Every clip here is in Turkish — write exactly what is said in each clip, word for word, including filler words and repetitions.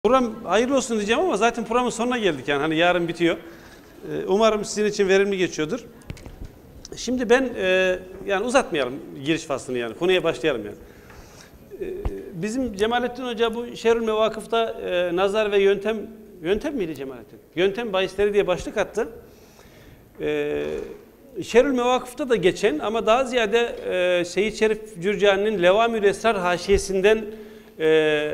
Program hayırlı olsun diyeceğim ama zaten programın sonuna geldik yani hani yarın bitiyor. Umarım sizin için verimli geçiyordur. Şimdi ben e, yani uzatmayalım giriş faslını yani konuya başlayalım yani. E, bizim Cemalettin Hoca bu Şerhül Mevakıf'ta e, nazar ve yöntem yöntem miydi Cemalettin? Yöntem bahisleri diye başlık attı. E, Şerhül Mevakıf'ta da geçen ama daha ziyade e, Seyyid Şerif Cürcani'nin Levamül Esrar haşiyesinden e,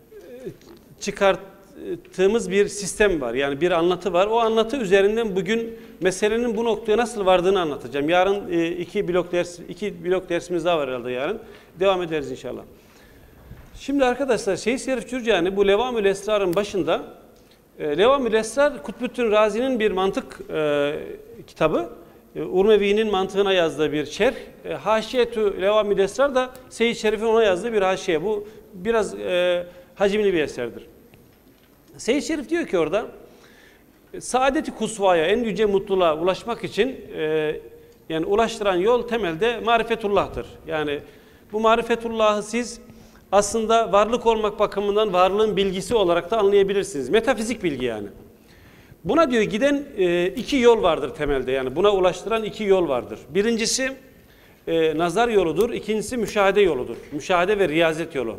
çıkarttığımız bir sistem var. Yani bir anlatı var. O anlatı üzerinden bugün meselenin bu noktaya nasıl vardığını anlatacağım. Yarın e, iki blok ders, iki blok dersimiz daha var herhalde yarın. Devam ederiz inşallah. Şimdi arkadaşlar Seyyid Şerif Cürcani bu Levamül Esrar'ın başında e, Levamül Esrar Kutbüttün Razi'nin bir mantık e, kitabı. E, Urmevi'nin mantığına yazdığı bir şerh. E, Haşiyetü Levamül Esrar da Seyyid Şerif'in ona yazdığı bir haşiye. Bu biraz e, hacimli bir eserdir. Seyyid Şerif diyor ki orada, saadet-i kusvaya, en yüce mutluluğa ulaşmak için e, yani ulaştıran yol temelde marifetullah'tır. Yani bu marifetullah'ı siz aslında varlık olmak bakımından varlığın bilgisi olarak da anlayabilirsiniz. Metafizik bilgi yani. Buna diyor giden e, iki yol vardır temelde. Yani buna ulaştıran iki yol vardır. Birincisi e, nazar yoludur, ikincisi müşahede yoludur. Müşahede ve riyazet yolu.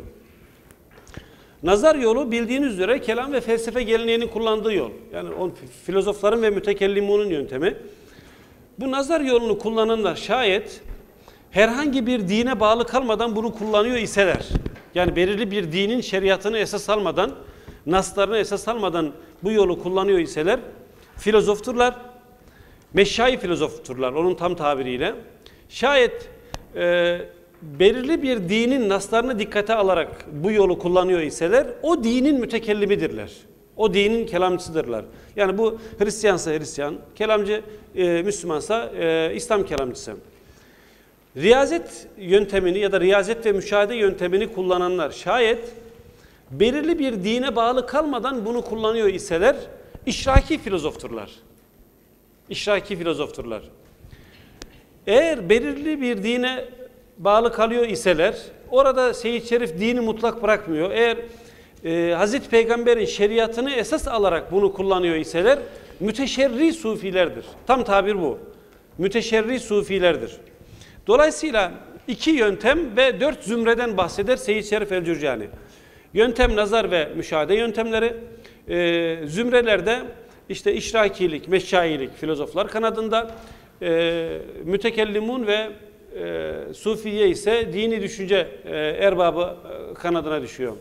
Nazar yolu bildiğiniz üzere kelam ve felsefe geleneğinin kullandığı yol. Yani o filozofların ve mütekellimunun yöntemi. Bu nazar yolunu kullananlar şayet herhangi bir dine bağlı kalmadan bunu kullanıyor iseler, yani belirli bir dinin şeriatını esas almadan, naslarını esas almadan bu yolu kullanıyor iseler, filozofturlar, meşşai filozofturlar onun tam tabiriyle. Şayet e, belirli bir dinin naslarını dikkate alarak bu yolu kullanıyor iseler, o dinin mütekellimidirler. O dinin kelamcısıdırlar. Yani bu Hristiyansa Hristiyan, kelamcı e, Müslümansa e, İslam kelamcısı. Riyazet yöntemini ya da riyazet ve müşahede yöntemini kullananlar şayet belirli bir dine bağlı kalmadan bunu kullanıyor iseler, işraki filozofturlar. İşraki filozofturlar. Eğer belirli bir dine bağlı kalıyor iseler, orada Seyyid Şerif dini mutlak bırakmıyor. Eğer e, Hazreti Peygamber'in şeriatını esas alarak bunu kullanıyor iseler, müteşerri sufilerdir. Tam tabir bu. Müteşerri sufilerdir. Dolayısıyla iki yöntem ve dört zümreden bahseder Seyyid Şerif el-Cürcani. Yöntem, nazar ve müşahede yöntemleri. E, zümrelerde işte işrakilik, meşşailik filozoflar kanadında, e, mütekellimun ve E, Sufiye ise dini düşünce e, erbabı e, kanadına düşüyor.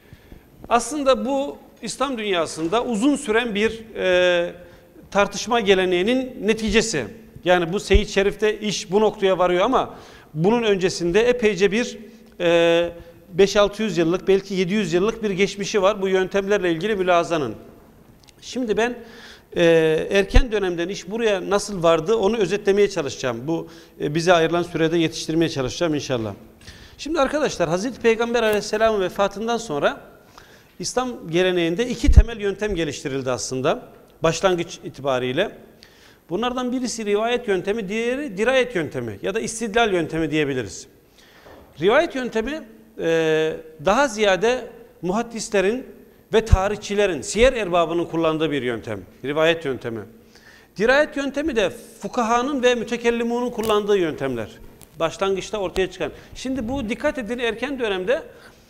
Aslında bu İslam dünyasında uzun süren bir e, tartışma geleneğinin neticesi. Yani bu Seyyid Şerif'te iş bu noktaya varıyor ama bunun öncesinde epeyce bir e, beş altı yüz yıllık belki yedi yüz yıllık bir geçmişi var bu yöntemlerle ilgili mülahazanın. Şimdi ben Ee, erken dönemden iş buraya nasıl vardı onu özetlemeye çalışacağım. Bu e, bize ayrılan sürede yetiştirmeye çalışacağım inşallah. Şimdi arkadaşlar Hazreti Peygamber Aleyhisselam'ın vefatından sonra İslam geleneğinde iki temel yöntem geliştirildi aslında başlangıç itibariyle. Bunlardan birisi rivayet yöntemi, diğeri dirayet yöntemi ya da istidlal yöntemi diyebiliriz. Rivayet yöntemi e, daha ziyade muhaddislerin ve tarihçilerin, siyer erbabının kullandığı bir yöntem, rivayet yöntemi. Dirayet yöntemi de fukahanın ve mütekellimunun kullandığı yöntemler. Başlangıçta ortaya çıkan. Şimdi bu dikkat edin erken dönemde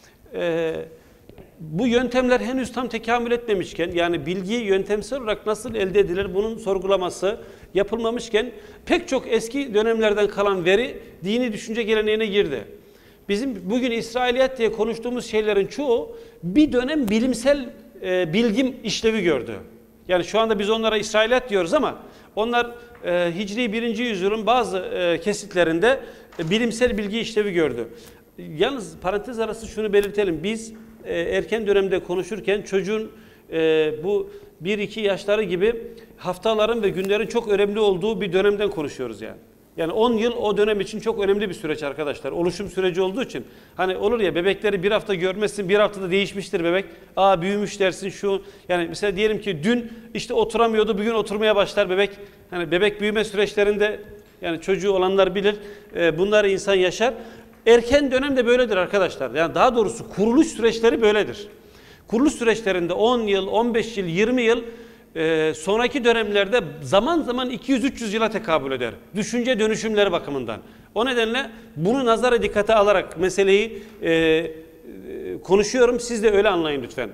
e, bu yöntemler henüz tam tekamül etmemişken, yani bilgi yöntemsel olarak nasıl elde edilir bunun sorgulaması yapılmamışken pek çok eski dönemlerden kalan veri dini düşünce geleneğine girdi. Bizim bugün İsrailiyet diye konuştuğumuz şeylerin çoğu bir dönem bilimsel e, bilgim işlevi gördü. Yani şu anda biz onlara İsrailiyet diyoruz ama onlar e, Hicri birinci yüzyılın bazı e, kesitlerinde e, bilimsel bilgi işlevi gördü. Yalnız parantez arası şunu belirtelim. Biz e, erken dönemde konuşurken çocuğun e, bu bir iki yaşları gibi haftaların ve günlerin çok önemli olduğu bir dönemden konuşuyoruz yani. Yani on yıl o dönem için çok önemli bir süreç arkadaşlar. Oluşum süreci olduğu için. Hani olur ya bebekleri bir hafta görmezsin, bir haftada değişmiştir bebek. Aa büyümüş dersin şu. Yani mesela diyelim ki dün işte oturamıyordu, bugün oturmaya başlar bebek. Hani bebek büyüme süreçlerinde yani çocuğu olanlar bilir. Bunları insan yaşar. Erken dönemde böyledir arkadaşlar. Yani daha doğrusu kuruluş süreçleri böyledir. Kuruluş süreçlerinde on yıl, on beş yıl, yirmi yıl e, sonraki dönemlerde zaman zaman iki yüz üç yüz yıla tekabül eder. Düşünce dönüşümleri bakımından. O nedenle bunu nazara dikkate alarak meseleyi e, e, konuşuyorum. Siz de öyle anlayın lütfen.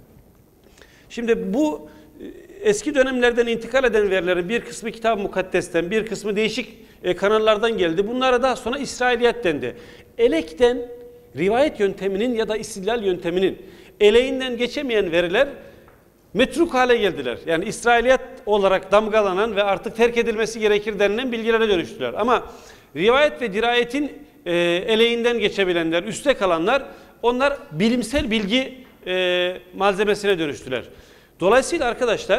Şimdi bu eski dönemlerden intikal eden verilerin bir kısmı Kitab-ı Mukaddes'ten, bir kısmı değişik e, kanallardan geldi. Bunlara daha sonra İsrailiyat dendi. Elekten rivayet yönteminin ya da istidlal yönteminin eleğinden geçemeyen veriler metruk hale geldiler. Yani İsrailiyat olarak damgalanan ve artık terk edilmesi gerekir denilen bilgilere dönüştüler. Ama rivayet ve dirayetin e, eleğinden geçebilenler, üste kalanlar, onlar bilimsel bilgi e, malzemesine dönüştüler. Dolayısıyla arkadaşlar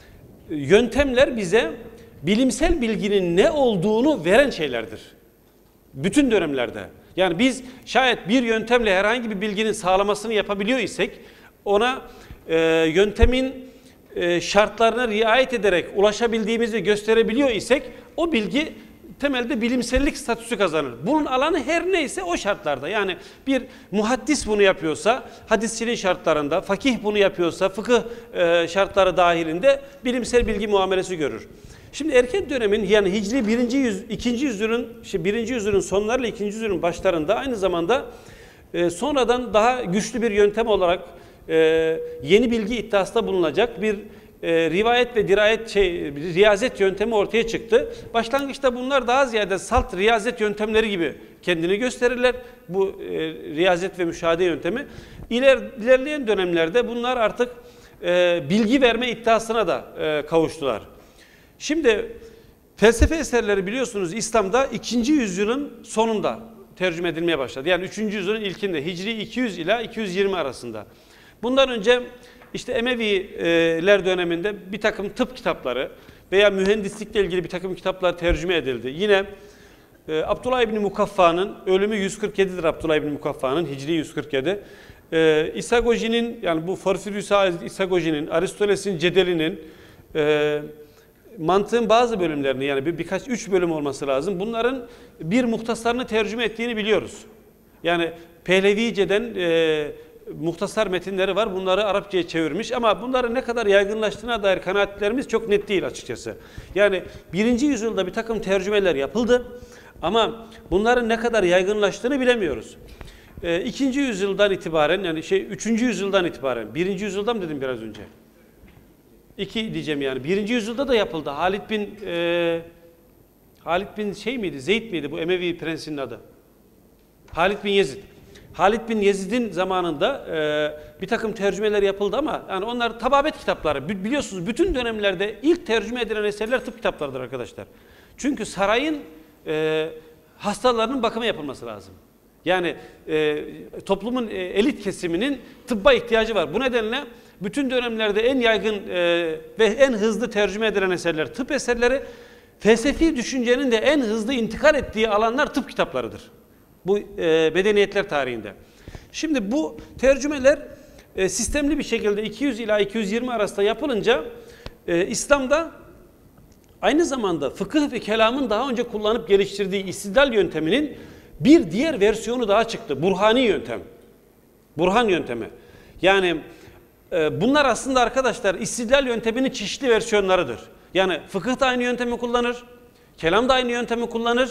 yöntemler bize bilimsel bilginin ne olduğunu veren şeylerdir. Bütün dönemlerde. Yani biz şayet bir yöntemle herhangi bir bilginin sağlamasını yapabiliyor isek ona e, yöntemin e, şartlarına riayet ederek ulaşabildiğimizi gösterebiliyor isek o bilgi temelde bilimsellik statüsü kazanır. Bunun alanı her neyse o şartlarda. Yani bir muhaddis bunu yapıyorsa hadisçinin şartlarında, fakih bunu yapıyorsa fıkıh e, şartları dahilinde bilimsel bilgi muamelesi görür. Şimdi erken dönemin yani Hicri birinci yüz, ikinci yüzyılın, işte birinci yüzyılın sonlarıyla ikinci yüzyılın başlarında aynı zamanda e, sonradan daha güçlü bir yöntem olarak e, yeni bilgi iddiasında bulunacak bir e, rivayet ve dirayet şey, riyazet yöntemi ortaya çıktı. Başlangıçta bunlar daha ziyade salt riyazet yöntemleri gibi kendini gösterirler. Bu e, riyazet ve müşahede yöntemi. İler, ilerleyen dönemlerde bunlar artık e, bilgi verme iddiasına da e, kavuştular. Şimdi felsefe eserleri biliyorsunuz İslam'da ikinci yüzyılın sonunda tercüme edilmeye başladı. Yani üçüncü yüzyılın ilkinde Hicri iki yüz ila iki yüz yirmi arasında. Bundan önce işte Emeviler döneminde bir takım tıp kitapları veya mühendislikle ilgili bir takım kitaplar tercüme edildi. Yine e, Abdullah İbni Mukaffa'nın ölümü yüz kırk yedidir Abdullah İbni Mukaffa'nın Hicri yüz kırk yedi. E, İsagoji'nin yani bu Porfirius İsagoji'nin, Aristoteles'in Cedeli'nin e, mantığın bazı bölümlerini yani bir, birkaç üç bölüm olması lazım. Bunların bir muhtasarını tercüme ettiğini biliyoruz. Yani Pehlevice'den e, muhtasar metinleri var. Bunları Arapçaya çevirmiş ama bunların ne kadar yaygınlaştığına dair kanaatlerimiz çok net değil açıkçası. Yani birinci yüzyılda bir takım tercümeler yapıldı ama bunların ne kadar yaygınlaştığını bilemiyoruz. E, ikinci yüzyıldan itibaren yani şey üçüncü yüzyıldan itibaren birinci yüzyıldan mı dedim biraz önce? İki diyeceğim yani. Birinci yüzyılda da yapıldı. Halid bin e, Halid bin şey miydi? Zeyd miydi bu Emevi prensinin adı? Halid bin Yezid. Halid bin Yezid'in zamanında e, bir takım tercümeler yapıldı ama yani onlar tababet kitapları. Biliyorsunuz bütün dönemlerde ilk tercüme edilen eserler tıp kitaplarıdır arkadaşlar. Çünkü sarayın e, hastalarının bakımı yapılması lazım. Yani e, toplumun e, elit kesiminin tıbba ihtiyacı var. Bu nedenle bütün dönemlerde en yaygın e, ve en hızlı tercüme edilen eserler tıp eserleri, felsefi düşüncenin de en hızlı intikal ettiği alanlar tıp kitaplarıdır. Bu e, medeniyetler tarihinde. Şimdi bu tercümeler e, sistemli bir şekilde iki yüz ila iki yüz yirmi arasında yapılınca e, İslam'da aynı zamanda fıkıh ve kelamın daha önce kullanıp geliştirdiği istidlal yönteminin bir diğer versiyonu daha çıktı. Burhani yöntem. Burhan yöntemi. Yani e, bunlar aslında arkadaşlar istidlal yönteminin çeşitli versiyonlarıdır. Yani fıkıh da aynı yöntemi kullanır. Kelam da aynı yöntemi kullanır.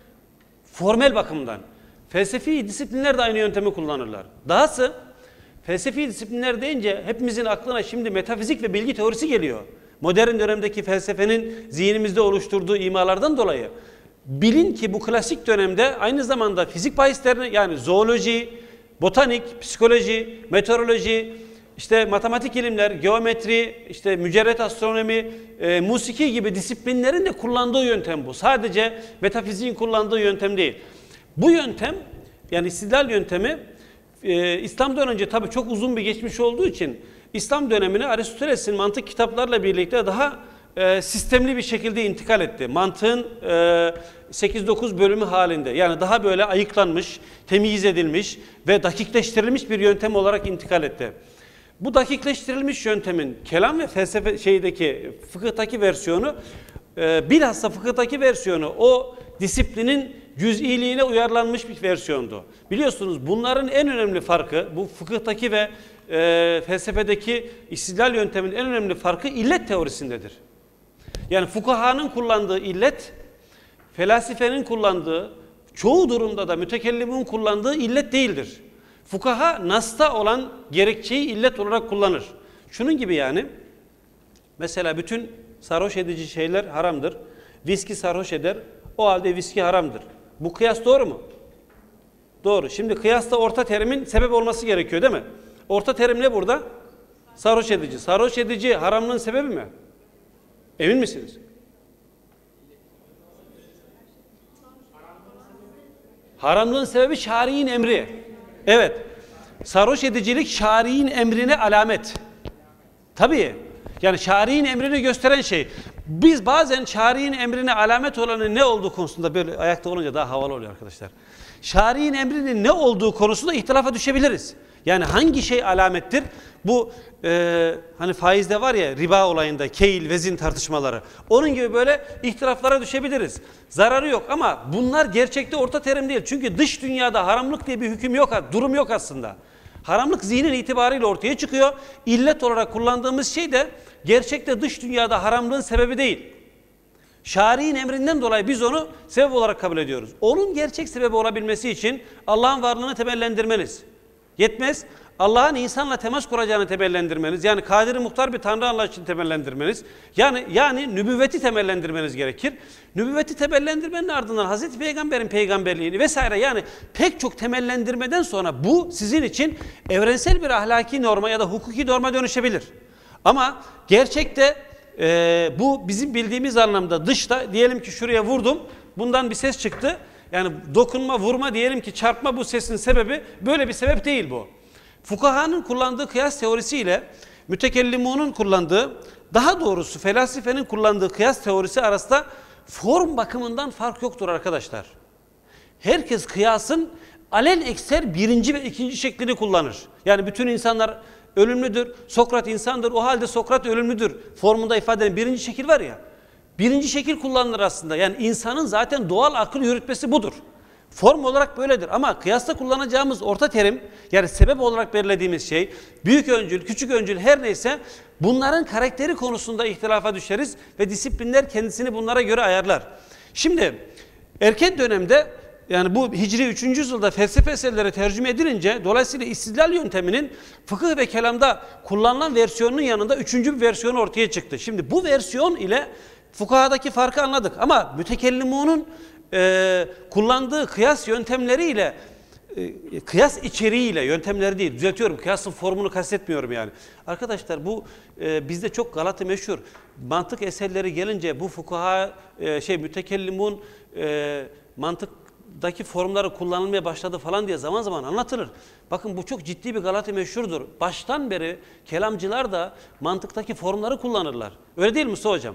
Formel bakımdan. Felsefi disiplinler de aynı yöntemi kullanırlar. Dahası felsefi disiplinler deyince hepimizin aklına şimdi metafizik ve bilgi teorisi geliyor. Modern dönemdeki felsefenin zihnimizde oluşturduğu imalardan dolayı. Bilin ki bu klasik dönemde aynı zamanda fizik bahislerini yani zooloji, botanik, psikoloji, meteoroloji, işte matematik ilimler, geometri, işte mücerret astronomi, e, musiki gibi disiplinlerin de kullandığı yöntem bu. Sadece metafiziğin kullandığı yöntem değil. Bu yöntem yani istidlal yöntemi e, İslam'dan önce tabii çok uzun bir geçmiş olduğu için İslam dönemine Aristoteles'in mantık kitaplarla birlikte daha e, sistemli bir şekilde intikal etti. Mantığın e, sekiz dokuz bölümü halinde yani daha böyle ayıklanmış, temyiz edilmiş ve dakikleştirilmiş bir yöntem olarak intikal etti. Bu dakikleştirilmiş yöntemin kelam ve felsefe şeydeki fıkıhtaki versiyonu e, bilhassa fıkıhtaki versiyonu o disiplinin cüz'iliğine uyarlanmış bir versiyondu. Biliyorsunuz bunların en önemli farkı bu fıkıhtaki ve e, felsefedeki istidlal yönteminin en önemli farkı illet teorisindedir. Yani fukahanın kullandığı illet, felsefenin kullandığı, çoğu durumda da mütekellimin kullandığı illet değildir. Fukaha nasta olan gerekçeyi illet olarak kullanır. Şunun gibi yani, mesela bütün sarhoş edici şeyler haramdır. Viski sarhoş eder, o halde viski haramdır. Bu kıyas doğru mu? Doğru. Şimdi kıyasta orta terimin sebep olması gerekiyor değil mi? Orta terim ne burada? Sarhoş edici. Sarhoş edici haramlığın sebebi mi? Emin misiniz? Haramlığın sebebi şari'in emri. Evet. Sarhoş edicilik şari'in emrine alamet. Tabii. Yani şari'in emrini gösteren şey. Biz bazen şari'in emrine alamet olanın ne olduğu konusunda böyle ayakta olunca daha havalı oluyor arkadaşlar. Şari'in emrinin ne olduğu konusunda ihtilafa düşebiliriz. Yani hangi şey alamettir? Bu e, hani faizde var ya riba olayında keyil, vezin tartışmaları. Onun gibi böyle ihtilaflara düşebiliriz. Zararı yok ama bunlar gerçekte orta terim değil. Çünkü dış dünyada haramlık diye bir hüküm yok, durum yok aslında. Haramlık zihnin itibariyle ortaya çıkıyor. İllet olarak kullandığımız şey de gerçekte dış dünyada haramlığın sebebi değil. Şari'in emrinden dolayı biz onu sebep olarak kabul ediyoruz. Onun gerçek sebebi olabilmesi için Allah'ın varlığını temellendirmeniz yetmez. Allah'ın insanla temas kuracağını temellendirmeniz, yani kadir muhtar bir Tanrı anlayışını temellendirmeniz, yani yani nübüvveti temellendirmeniz gerekir. Nübüvveti temellendirmenin ardından Hazreti Peygamber'in peygamberliğini vesaire, yani pek çok temellendirmeden sonra bu sizin için evrensel bir ahlaki norma ya da hukuki norma dönüşebilir. Ama gerçekte e, bu bizim bildiğimiz anlamda dışta, diyelim ki şuraya vurdum, bundan bir ses çıktı. Yani dokunma, vurma, diyelim ki çarpma, bu sesin sebebi böyle bir sebep değil bu. Fukahanın kullandığı kıyas teorisiyle mütekellimunun kullandığı, daha doğrusu felsefenin kullandığı kıyas teorisi arasında form bakımından fark yoktur arkadaşlar. Herkes kıyasın alelekser birinci ve ikinci şeklini kullanır. Yani bütün insanlar ölümlüdür, Sokrat insandır, o halde Sokrat ölümlüdür formunda ifade eden birinci şekil var ya, birinci şekil kullanılır aslında. Yani insanın zaten doğal akıl yürütmesi budur. Form olarak böyledir ama kıyasta kullanacağımız orta terim, yani sebep olarak belirlediğimiz şey, büyük öncül, küçük öncül her neyse, bunların karakteri konusunda ihtilafa düşeriz ve disiplinler kendisini bunlara göre ayarlar. Şimdi erken dönemde, yani bu Hicri üçüncü yüzyılda felsefe eserleri tercüme edilince, dolayısıyla istidlal yönteminin fıkıh ve kelamda kullanılan versiyonunun yanında üçüncü bir versiyonu ortaya çıktı. Şimdi bu versiyon ile fukahadaki farkı anladık ama mütekellimunun e, kullandığı kıyas yöntemleriyle, e, kıyas içeriğiyle, yöntemleri değil, düzeltiyorum, kıyasın formunu kastetmiyorum yani. Arkadaşlar bu e, bizde çok Galata meşhur. Mantık eserleri gelince bu fukaha, e, şey mütekellimun e, mantıktaki formları kullanılmaya başladı falan diye zaman zaman anlatılır. Bakın bu çok ciddi bir Galata meşhurdur. Baştan beri kelamcılar da mantıktaki formları kullanırlar. Öyle değil mi Musa hocam?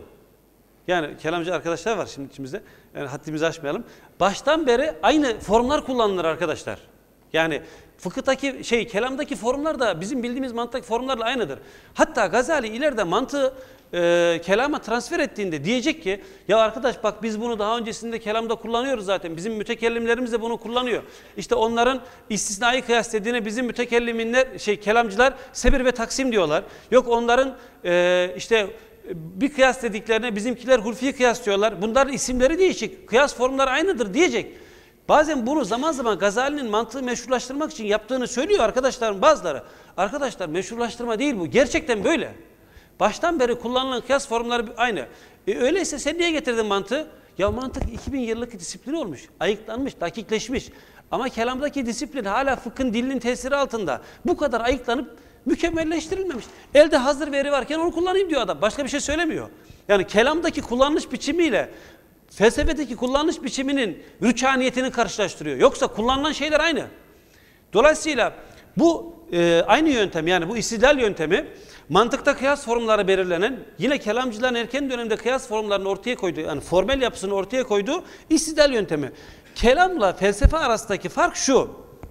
Yani kelamcı arkadaşlar var şimdi içimizde. Yani haddimizi aşmayalım. Baştan beri aynı formlar kullanılır arkadaşlar. Yani fıkıhtaki şey, kelamdaki formlar da bizim bildiğimiz mantıktaki formlarla aynıdır. Hatta Gazali ileride mantığı e, kelama transfer ettiğinde diyecek ki, ya arkadaş bak biz bunu daha öncesinde kelamda kullanıyoruz zaten. Bizim mütekellimlerimiz de bunu kullanıyor. İşte onların istisnai kıyas dediğine bizim mütekellimler, şey kelamcılar sebir ve taksim diyorlar. Yok onların e, işte bir kıyas dediklerine bizimkiler hulfi kıyas diyorlar. Bunların isimleri değişik. Kıyas formları aynıdır diyecek. Bazen bunu zaman zaman Gazali'nin mantığı meşrulaştırmak için yaptığını söylüyor arkadaşlarım bazıları. Arkadaşlar meşrulaştırma değil bu. Gerçekten böyle. Baştan beri kullanılan kıyas formları aynı. E öyleyse sen niye getirdin mantığı? Ya mantık iki bin yıllık disiplin olmuş. Ayıklanmış, dakikleşmiş. Ama kelamdaki disiplin hala fıkhın dilinin tesiri altında. Bu kadar ayıklanıp mükemmelleştirilmemiş. Elde hazır veri varken onu kullanayım diyor adam. Başka bir şey söylemiyor. Yani kelamdaki kullanış biçimiyle felsefedeki kullanış biçiminin rüçhaniyetini karşılaştırıyor. Yoksa kullanılan şeyler aynı. Dolayısıyla bu e, aynı yöntem, yani bu istidlal yöntemi mantıkta kıyas formları belirlenen, yine kelamcıların erken dönemde kıyas formlarını ortaya koyduğu, yani formel yapısını ortaya koyduğu istidlal yöntemi. Kelamla felsefe arasındaki fark şu: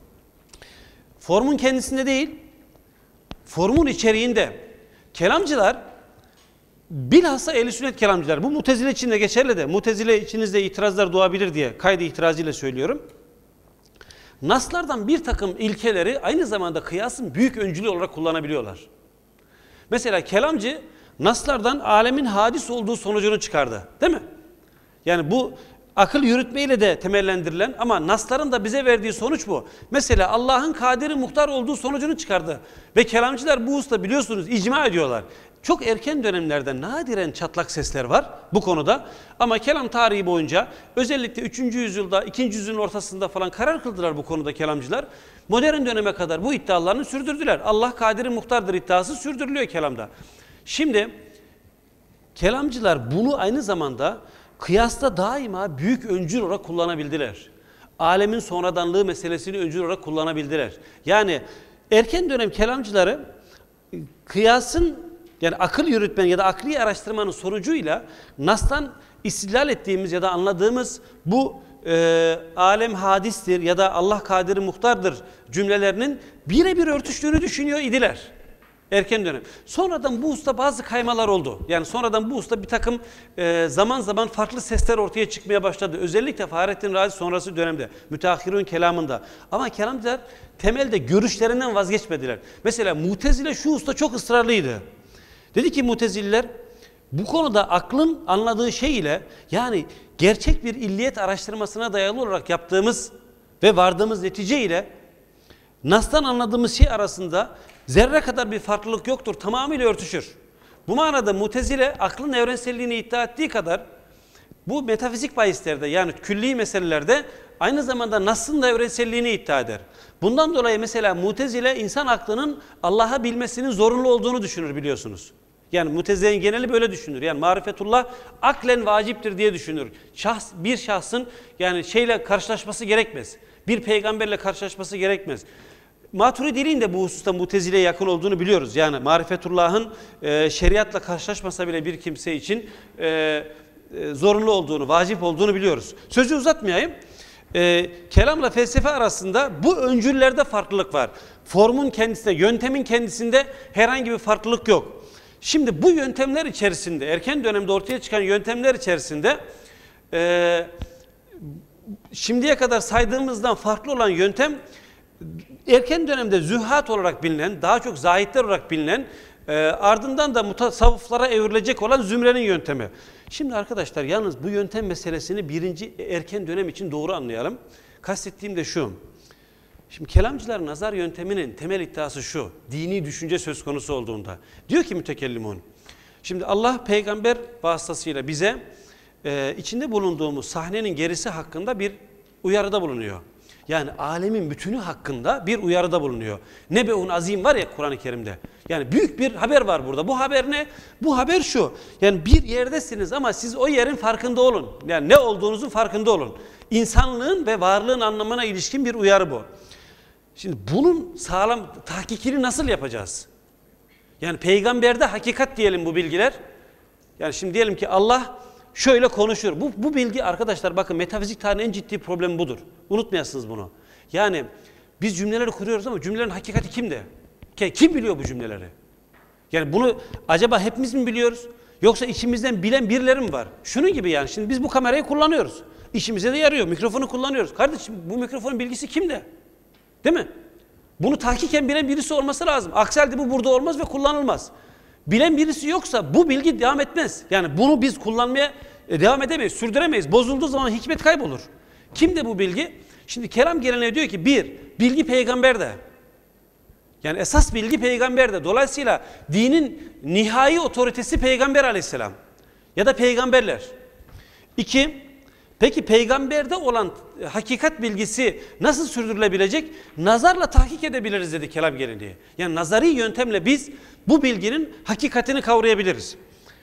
formun kendisinde değil, formun içeriğinde. Kelamcılar, bilhassa ehl-i sünnet kelamcılar, bu Mutezile için de geçerli de, Mutezile içinizde itirazlar doğabilir diye kaydı itirazıyla söylüyorum. Naslardan bir takım ilkeleri aynı zamanda kıyasın büyük öncülü olarak kullanabiliyorlar. Mesela kelamcı naslardan alemin hadis olduğu sonucunu çıkardı. Değil mi? Yani bu akıl yürütmeyle de temellendirilen ama nasların da bize verdiği sonuç bu. Mesela Allah'ın kadiri muhtar olduğu sonucunu çıkardı. Ve kelamcılar bu hususta biliyorsunuz icma ediyorlar. Çok erken dönemlerde nadiren çatlak sesler var bu konuda. Ama kelam tarihi boyunca özellikle üçüncü yüzyılda, ikinci yüzyılın ortasında falan karar kıldılar bu konuda kelamcılar. Modern döneme kadar bu iddialarını sürdürdüler. Allah kadiri muhtardır iddiası sürdürülüyor kelamda. Şimdi kelamcılar bunu aynı zamanda kıyasta daima büyük öncül olarak kullanabildiler. Alemin sonradanlığı meselesini öncül olarak kullanabildiler. Yani erken dönem kelamcıları kıyasın yani akıl yürütmenin ya da akli araştırmanın sonucuyla nas'tan istidlal ettiğimiz ya da anladığımız bu e, alem hadistir ya da Allah kadiri muhtardır cümlelerinin birebir örtüştüğünü düşünüyor idiler. Erken dönem. Sonradan bu usta bazı kaymalar oldu. Yani sonradan bu usta bir takım e, zaman zaman farklı sesler ortaya çıkmaya başladı. Özellikle Fahrettin Razi sonrası dönemde. Müteahhirun kelamında. Ama kelamcılar temelde görüşlerinden vazgeçmediler. Mesela Mutezile şu usta çok ısrarlıydı. Dedi ki Mutezililer bu konuda aklın anladığı şey ile yani gerçek bir illiyet araştırmasına dayalı olarak yaptığımız ve vardığımız netice ile Nas'tan anladığımız şey arasında zerre kadar bir farklılık yoktur. Tamamıyla örtüşür. Bu manada Mutezile aklın evrenselliğini iddia ettiği kadar bu metafizik bahislerde yani külli meselelerde aynı zamanda Nas'ın da evrenselliğini iddia eder. Bundan dolayı mesela Mutezile insan aklının Allah'ı bilmesinin zorunlu olduğunu düşünür biliyorsunuz. Yani Mutezile'nin geneli böyle düşünür. Yani marifetullah aklen vaciptir diye düşünür. Şahs, bir şahsın yani şeyle karşılaşması gerekmez. Bir peygamberle karşılaşması gerekmez. Maturidiliğin de bu hususta Mutezile'ye yakın olduğunu biliyoruz. Yani marifetullah'ın e, şeriatla karşılaşmasa bile bir kimse için e, e, zorunlu olduğunu, vacip olduğunu biliyoruz. Sözü uzatmayayım. E, kelamla felsefe arasında bu öncüllerde farklılık var. Formun kendisinde, yöntemin kendisinde herhangi bir farklılık yok. Şimdi bu yöntemler içerisinde, erken dönemde ortaya çıkan yöntemler içerisinde e, şimdiye kadar saydığımızdan farklı olan yöntem erken dönemde zühhat olarak bilinen, daha çok zahitler olarak bilinen, e, ardından da mutasavvıflara evrilecek olan zümrenin yöntemi. Şimdi arkadaşlar yalnız bu yöntem meselesini birinci erken dönem için doğru anlayalım. Kastettiğim de şu. Şimdi kelamcılar nazar yönteminin temel iddiası şu. Dini düşünce söz konusu olduğunda. Diyor ki mütekellimun. Şimdi Allah peygamber vasıtasıyla bize e, içinde bulunduğumuz sahnenin gerisi hakkında bir uyarıda bulunuyor. Yani alemin bütünü hakkında bir uyarıda bulunuyor. Nebe'un azim var ya Kur'an-ı Kerim'de. Yani büyük bir haber var burada. Bu haber ne? Bu haber şu. Yani bir yerdesiniz ama siz o yerin farkında olun. Yani ne olduğunuzun farkında olun. İnsanlığın ve varlığın anlamına ilişkin bir uyarı bu. Şimdi bunun sağlam tahkikini nasıl yapacağız? Yani peygamberde hakikat diyelim bu bilgiler. Yani şimdi diyelim ki Allah şöyle konuşuyor. Bu, bu bilgi arkadaşlar bakın metafizik tarihin en ciddi problemi budur. Unutmayasınız bunu. Yani biz cümleleri kuruyoruz ama cümlelerin hakikati kimde? Kim biliyor bu cümleleri? Yani bunu acaba hepimiz mi biliyoruz? Yoksa içimizden bilen birileri mi var? Şunun gibi yani şimdi biz bu kamerayı kullanıyoruz. İşimize de yarıyor. Mikrofonu kullanıyoruz. Kardeşim bu mikrofonun bilgisi kimde? Değil mi? Bunu tahkiken bilen birisi olması lazım. Aksi halde bu burada olmaz ve kullanılmaz. Bilen birisi yoksa bu bilgi devam etmez. Yani bunu biz kullanmaya devam edemeyiz, sürdüremeyiz. Bozulduğu zaman hikmet kaybolur. Kimde bu bilgi? Şimdi kelam geleneği diyor ki bir, bilgi peygamberde. Yani esas bilgi peygamberde. Dolayısıyla dinin nihai otoritesi peygamber aleyhisselam. Ya da peygamberler. İki, peki peygamberde olan hakikat bilgisi nasıl sürdürülebilecek? Nazarla tahkik edebiliriz dedi kelam geleneği. Yani nazari yöntemle biz bu bilginin hakikatini kavrayabiliriz.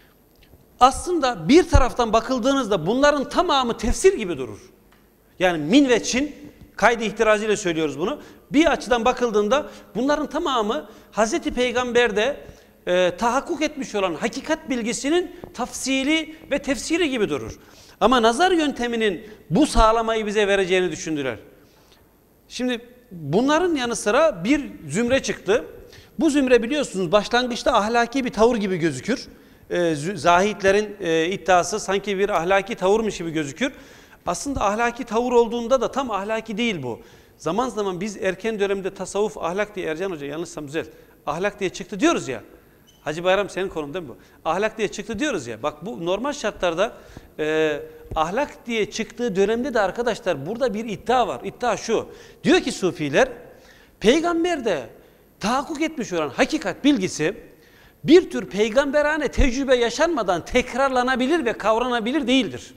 Aslında bir taraftan bakıldığınızda bunların tamamı tefsir gibi durur. Yani min ve çin, kaydı ihtirazıyla söylüyoruz bunu. Bir açıdan bakıldığında bunların tamamı Hazreti Peygamber'de e, tahakkuk etmiş olan hakikat bilgisinin tafsili ve tefsiri gibi durur. Ama nazar yönteminin bu sağlamayı bize vereceğini düşündüler. Şimdi bunların yanı sıra bir zümre çıktı. Bu zümre biliyorsunuz başlangıçta ahlaki bir tavır gibi gözükür. E, zahitlerin e, iddiası sanki bir ahlaki tavırmış gibi gözükür. Aslında ahlaki tavır olduğunda da tam ahlaki değil bu. Zaman zaman biz erken dönemde tasavvuf, ahlak diye, Ercan Hoca yanlışsam düzelt, ahlak diye çıktı diyoruz ya. Hacı Bayram senin konun değil mi bu? Ahlak diye çıktı diyoruz ya. Bak bu normal şartlarda e, ahlak diye çıktığı dönemde de arkadaşlar burada bir iddia var. İddia şu. Diyor ki Sufiler, peygamberde tahakkuk etmiş olan hakikat bilgisi bir tür peygamberane tecrübe yaşanmadan tekrarlanabilir ve kavranabilir değildir.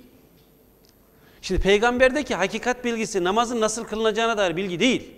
Şimdi peygamberdeki hakikat bilgisi namazın nasıl kılınacağına dair bilgi değil.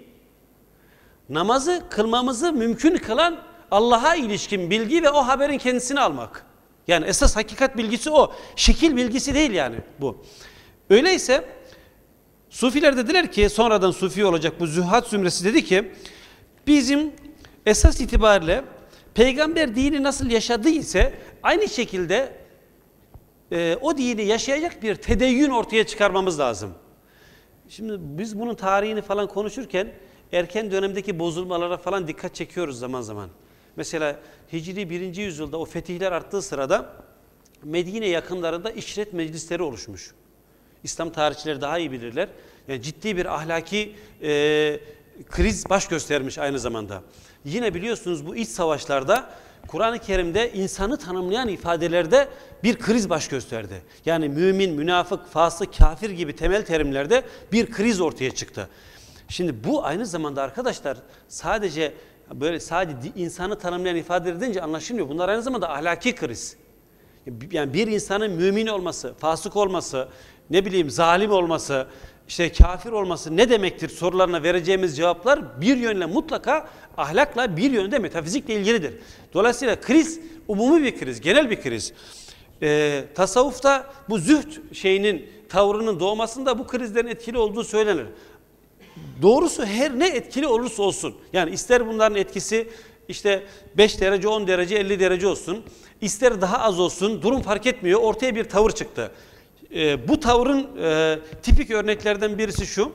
Namazı kılmamızı mümkün kılan Allah'a ilişkin bilgi ve o haberin kendisini almak. Yani esas hakikat bilgisi o. Şekil bilgisi değil yani bu. Öyleyse Sufiler dediler ki, sonradan Sufi olacak bu Zühhat zümresi dedi ki, bizim esas itibariyle peygamber dini nasıl yaşadığı ise aynı şekilde e, o dini yaşayacak bir tedeyyün ortaya çıkarmamız lazım. Şimdi biz bunun tarihini falan konuşurken erken dönemdeki bozulmalara falan dikkat çekiyoruz zaman zaman. Mesela Hicri birinci yüzyılda o fetihler arttığı sırada Medine yakınlarında işret meclisleri oluşmuş. İslam tarihçileri daha iyi bilirler. Yani ciddi bir ahlaki e, kriz baş göstermiş aynı zamanda. Yine biliyorsunuz bu iç savaşlarda Kur'an-ı Kerim'de insanı tanımlayan ifadelerde bir kriz baş gösterdi. Yani mümin, münafık, fasık, kafir gibi temel terimlerde bir kriz ortaya çıktı. Şimdi bu aynı zamanda arkadaşlar sadece böyle sadece insanı tanımlayan ifadeler deyince anlaşılmıyor. Bunlar aynı zamanda ahlaki kriz. Yani bir insanın mümin olması, fasık olması, ne bileyim zalim olması, işte kafir olması ne demektir sorularına vereceğimiz cevaplar bir yönle mutlaka ahlakla, bir yönde metafizikle ilgilidir. Dolayısıyla kriz umumi bir kriz, genel bir kriz. Ee, tasavvufta bu zühd şeyinin, tavrının doğmasında bu krizlerin etkili olduğu söylenir. Doğrusu her ne etkili olursa olsun, yani ister bunların etkisi işte beş derece, on derece, elli derece olsun, ister daha az olsun, durum fark etmiyor, ortaya bir tavır çıktı. Ee, bu tavrın e, tipik örneklerden birisi şu,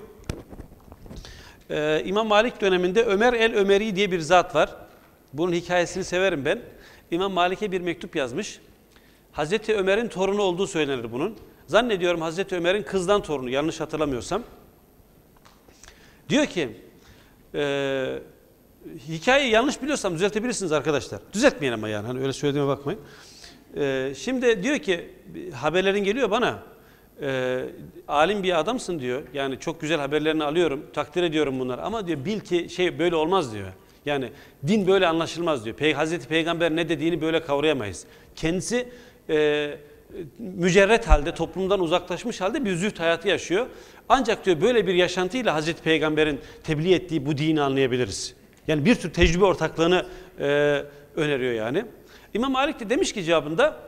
ee, İmam Malik döneminde Ömer el-Ömeri diye bir zat var. Bunun hikayesini severim ben. İmam Malik'e bir mektup yazmış. Hazreti Ömer'in torunu olduğu söylenir bunun. Zannediyorum Hazreti Ömer'in kızdan torunu, yanlış hatırlamıyorsam. Diyor ki, e, hikayeyi yanlış biliyorsam düzeltebilirsiniz arkadaşlar. Düzeltmeyin ama yani, hani öyle söylediğime bakmayın. E, şimdi diyor ki, haberlerin geliyor bana, e, alim bir adamsın diyor. Yani çok güzel haberlerini alıyorum, takdir ediyorum bunları. Ama diyor bil ki şey böyle olmaz diyor. Yani din böyle anlaşılmaz diyor. Pey Hazreti Peygamber ne dediğini böyle kavrayamayız. Kendisi e, mücerret halde, toplumdan uzaklaşmış halde bir zühd hayatı yaşıyor. Ancak diyor böyle bir yaşantıyla Hazreti Peygamber'in tebliğ ettiği bu dini anlayabiliriz. Yani bir tür tecrübe ortaklığını e, öneriyor yani. İmam Malik de demiş ki cevabında,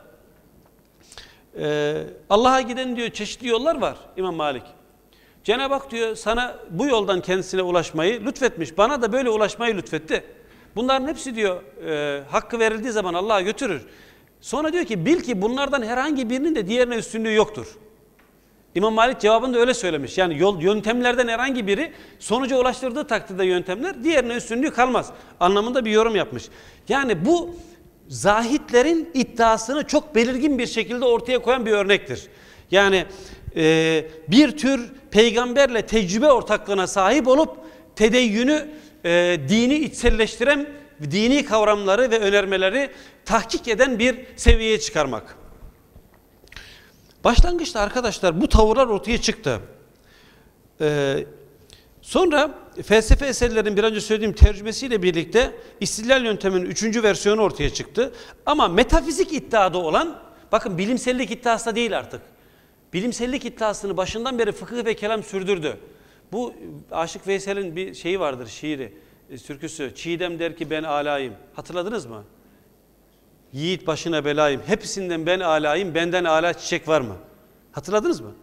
e, Allah'a giden diyor çeşitli yollar var İmam Malik. Cenab-ı Hak diyor sana bu yoldan kendisine ulaşmayı lütfetmiş. Bana da böyle ulaşmayı lütfetti. Bunların hepsi diyor e, hakkı verildiği zaman Allah'a götürür. Sonra diyor ki bil ki bunlardan herhangi birinin de diğerine üstünlüğü yoktur. İmam Malik cevabında öyle söylemiş. Yani yol, yöntemlerden herhangi biri sonuca ulaştırdığı takdirde yöntemler diğerine üstünlüğü kalmaz anlamında bir yorum yapmış. Yani bu zahitlerin iddiasını çok belirgin bir şekilde ortaya koyan bir örnektir. Yani e, bir tür peygamberle tecrübe ortaklığına sahip olup tedeyyünü, e, dini içselleştiren dini kavramları ve önermeleri tahkik eden bir seviyeye çıkarmak. Başlangıçta arkadaşlar bu tavırlar ortaya çıktı. Ee, sonra felsefe eserlerinin bir önce söylediğim tercümesiyle birlikte istidlal yönteminin üçüncü versiyonu ortaya çıktı. Ama metafizik iddiada olan, bakın bilimsellik iddiası değil artık. Bilimsellik iddiasını başından beri fıkıh ve kelam sürdürdü. Bu Aşık Veysel'in bir şeyi vardır, şiiri, türküsü. Çiğdem der ki ben alayım. Hatırladınız mı? Yiğit başına belayım. Hepsinden ben alayım. Benden ala çiçek var mı? Hatırladınız mı?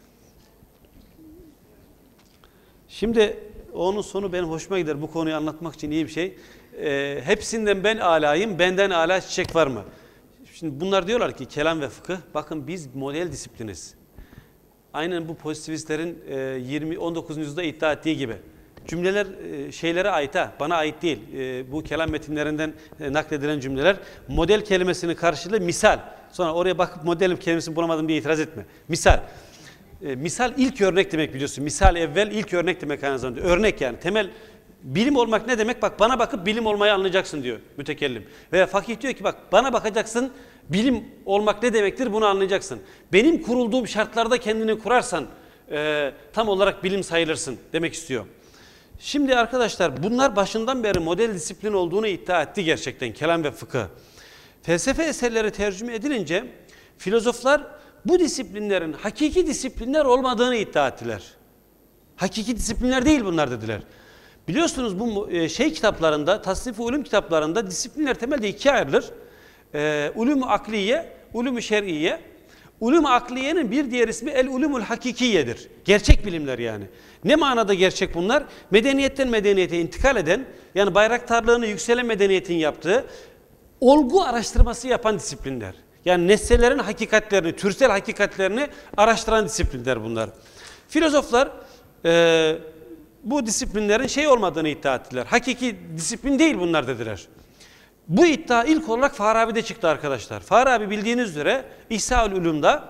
Şimdi onun sonu benim hoşuma gider. Bu konuyu anlatmak için iyi bir şey. Ee, hepsinden ben alayım. Benden ala çiçek var mı? Şimdi bunlar diyorlar ki kelam ve fıkıh. Bakın biz model disipliniz. Aynen bu pozitivistlerin yirmi on dokuzuncu yüzyılda iddia ettiği gibi. Cümleler şeylere ait ha, bana ait değil. Bu kelam metinlerinden nakledilen cümleler. Model kelimesinin karşılığı misal. Sonra oraya bakıp model kelimesini bulamadım diye itiraz etme. Misal. e, misal ilk örnek demek biliyorsun. Misal evvel ilk örnek demek aynı zamanda. Örnek yani temel bilim olmak ne demek? Bak bana bakıp bilim olmayı anlayacaksın diyor mütekellim. Veya fakih diyor ki bak bana bakacaksın bilim olmak ne demektir bunu anlayacaksın. Benim kurulduğum şartlarda kendini kurarsan e, tam olarak bilim sayılırsın demek istiyor. Şimdi arkadaşlar bunlar başından beri model disiplin olduğunu iddia etti gerçekten kelam ve fıkıh. Felsefe eserleri tercüme edilince filozoflar bu disiplinlerin hakiki disiplinler olmadığını iddia ettiler. Hakiki disiplinler değil bunlar dediler. Biliyorsunuz bu şey kitaplarında, tasnif-i ulum kitaplarında disiplinler temelde ikiye ayrılır. Ee, ulum-u akliye, ulum-u şer'iye. Ulum-u akliyenin bir diğer ismi el-ulumul hakikiyedir. Gerçek bilimler yani. Ne manada gerçek bunlar? Medeniyetten medeniyete intikal eden, yani bayraktarlığını yükselen medeniyetin yaptığı olgu araştırması yapan disiplinler. Yani nesnelerin hakikatlerini, türsel hakikatlerini araştıran disiplinler bunlar. Filozoflar e, bu disiplinlerin şey olmadığını iddia ettiler. Hakiki disiplin değil bunlar dediler. Bu iddia ilk olarak Farabi'de çıktı arkadaşlar. Farabi bildiğiniz üzere İhsaül Ulum'da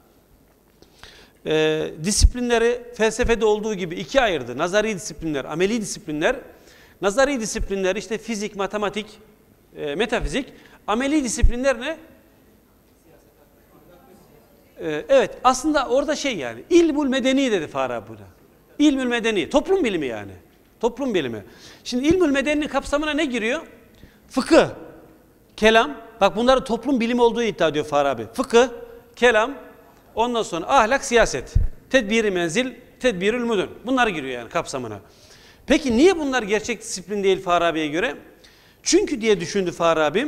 e, disiplinleri felsefede olduğu gibi ikiye ayırdı. Nazari disiplinler, ameli disiplinler. Nazari disiplinler işte fizik, matematik, e, metafizik. Ameli disiplinler ne? E, evet aslında orada şey yani ilmul medeni dedi Farabi buna. İlmül medeni, toplum bilimi yani. Toplum bilimi. Şimdi ilmül medeninin kapsamına ne giriyor? Fıkıh, kelam, bak bunların toplum bilimi olduğu iddia ediyor Farabi. Fıkıh, kelam, ondan sonra ahlak, siyaset, tedbiri menzil, tedbirül müdün. Bunlar giriyor yani kapsamına. Peki niye bunlar gerçek disiplin değil Farabi'ye göre? Çünkü diye düşündü Farabi,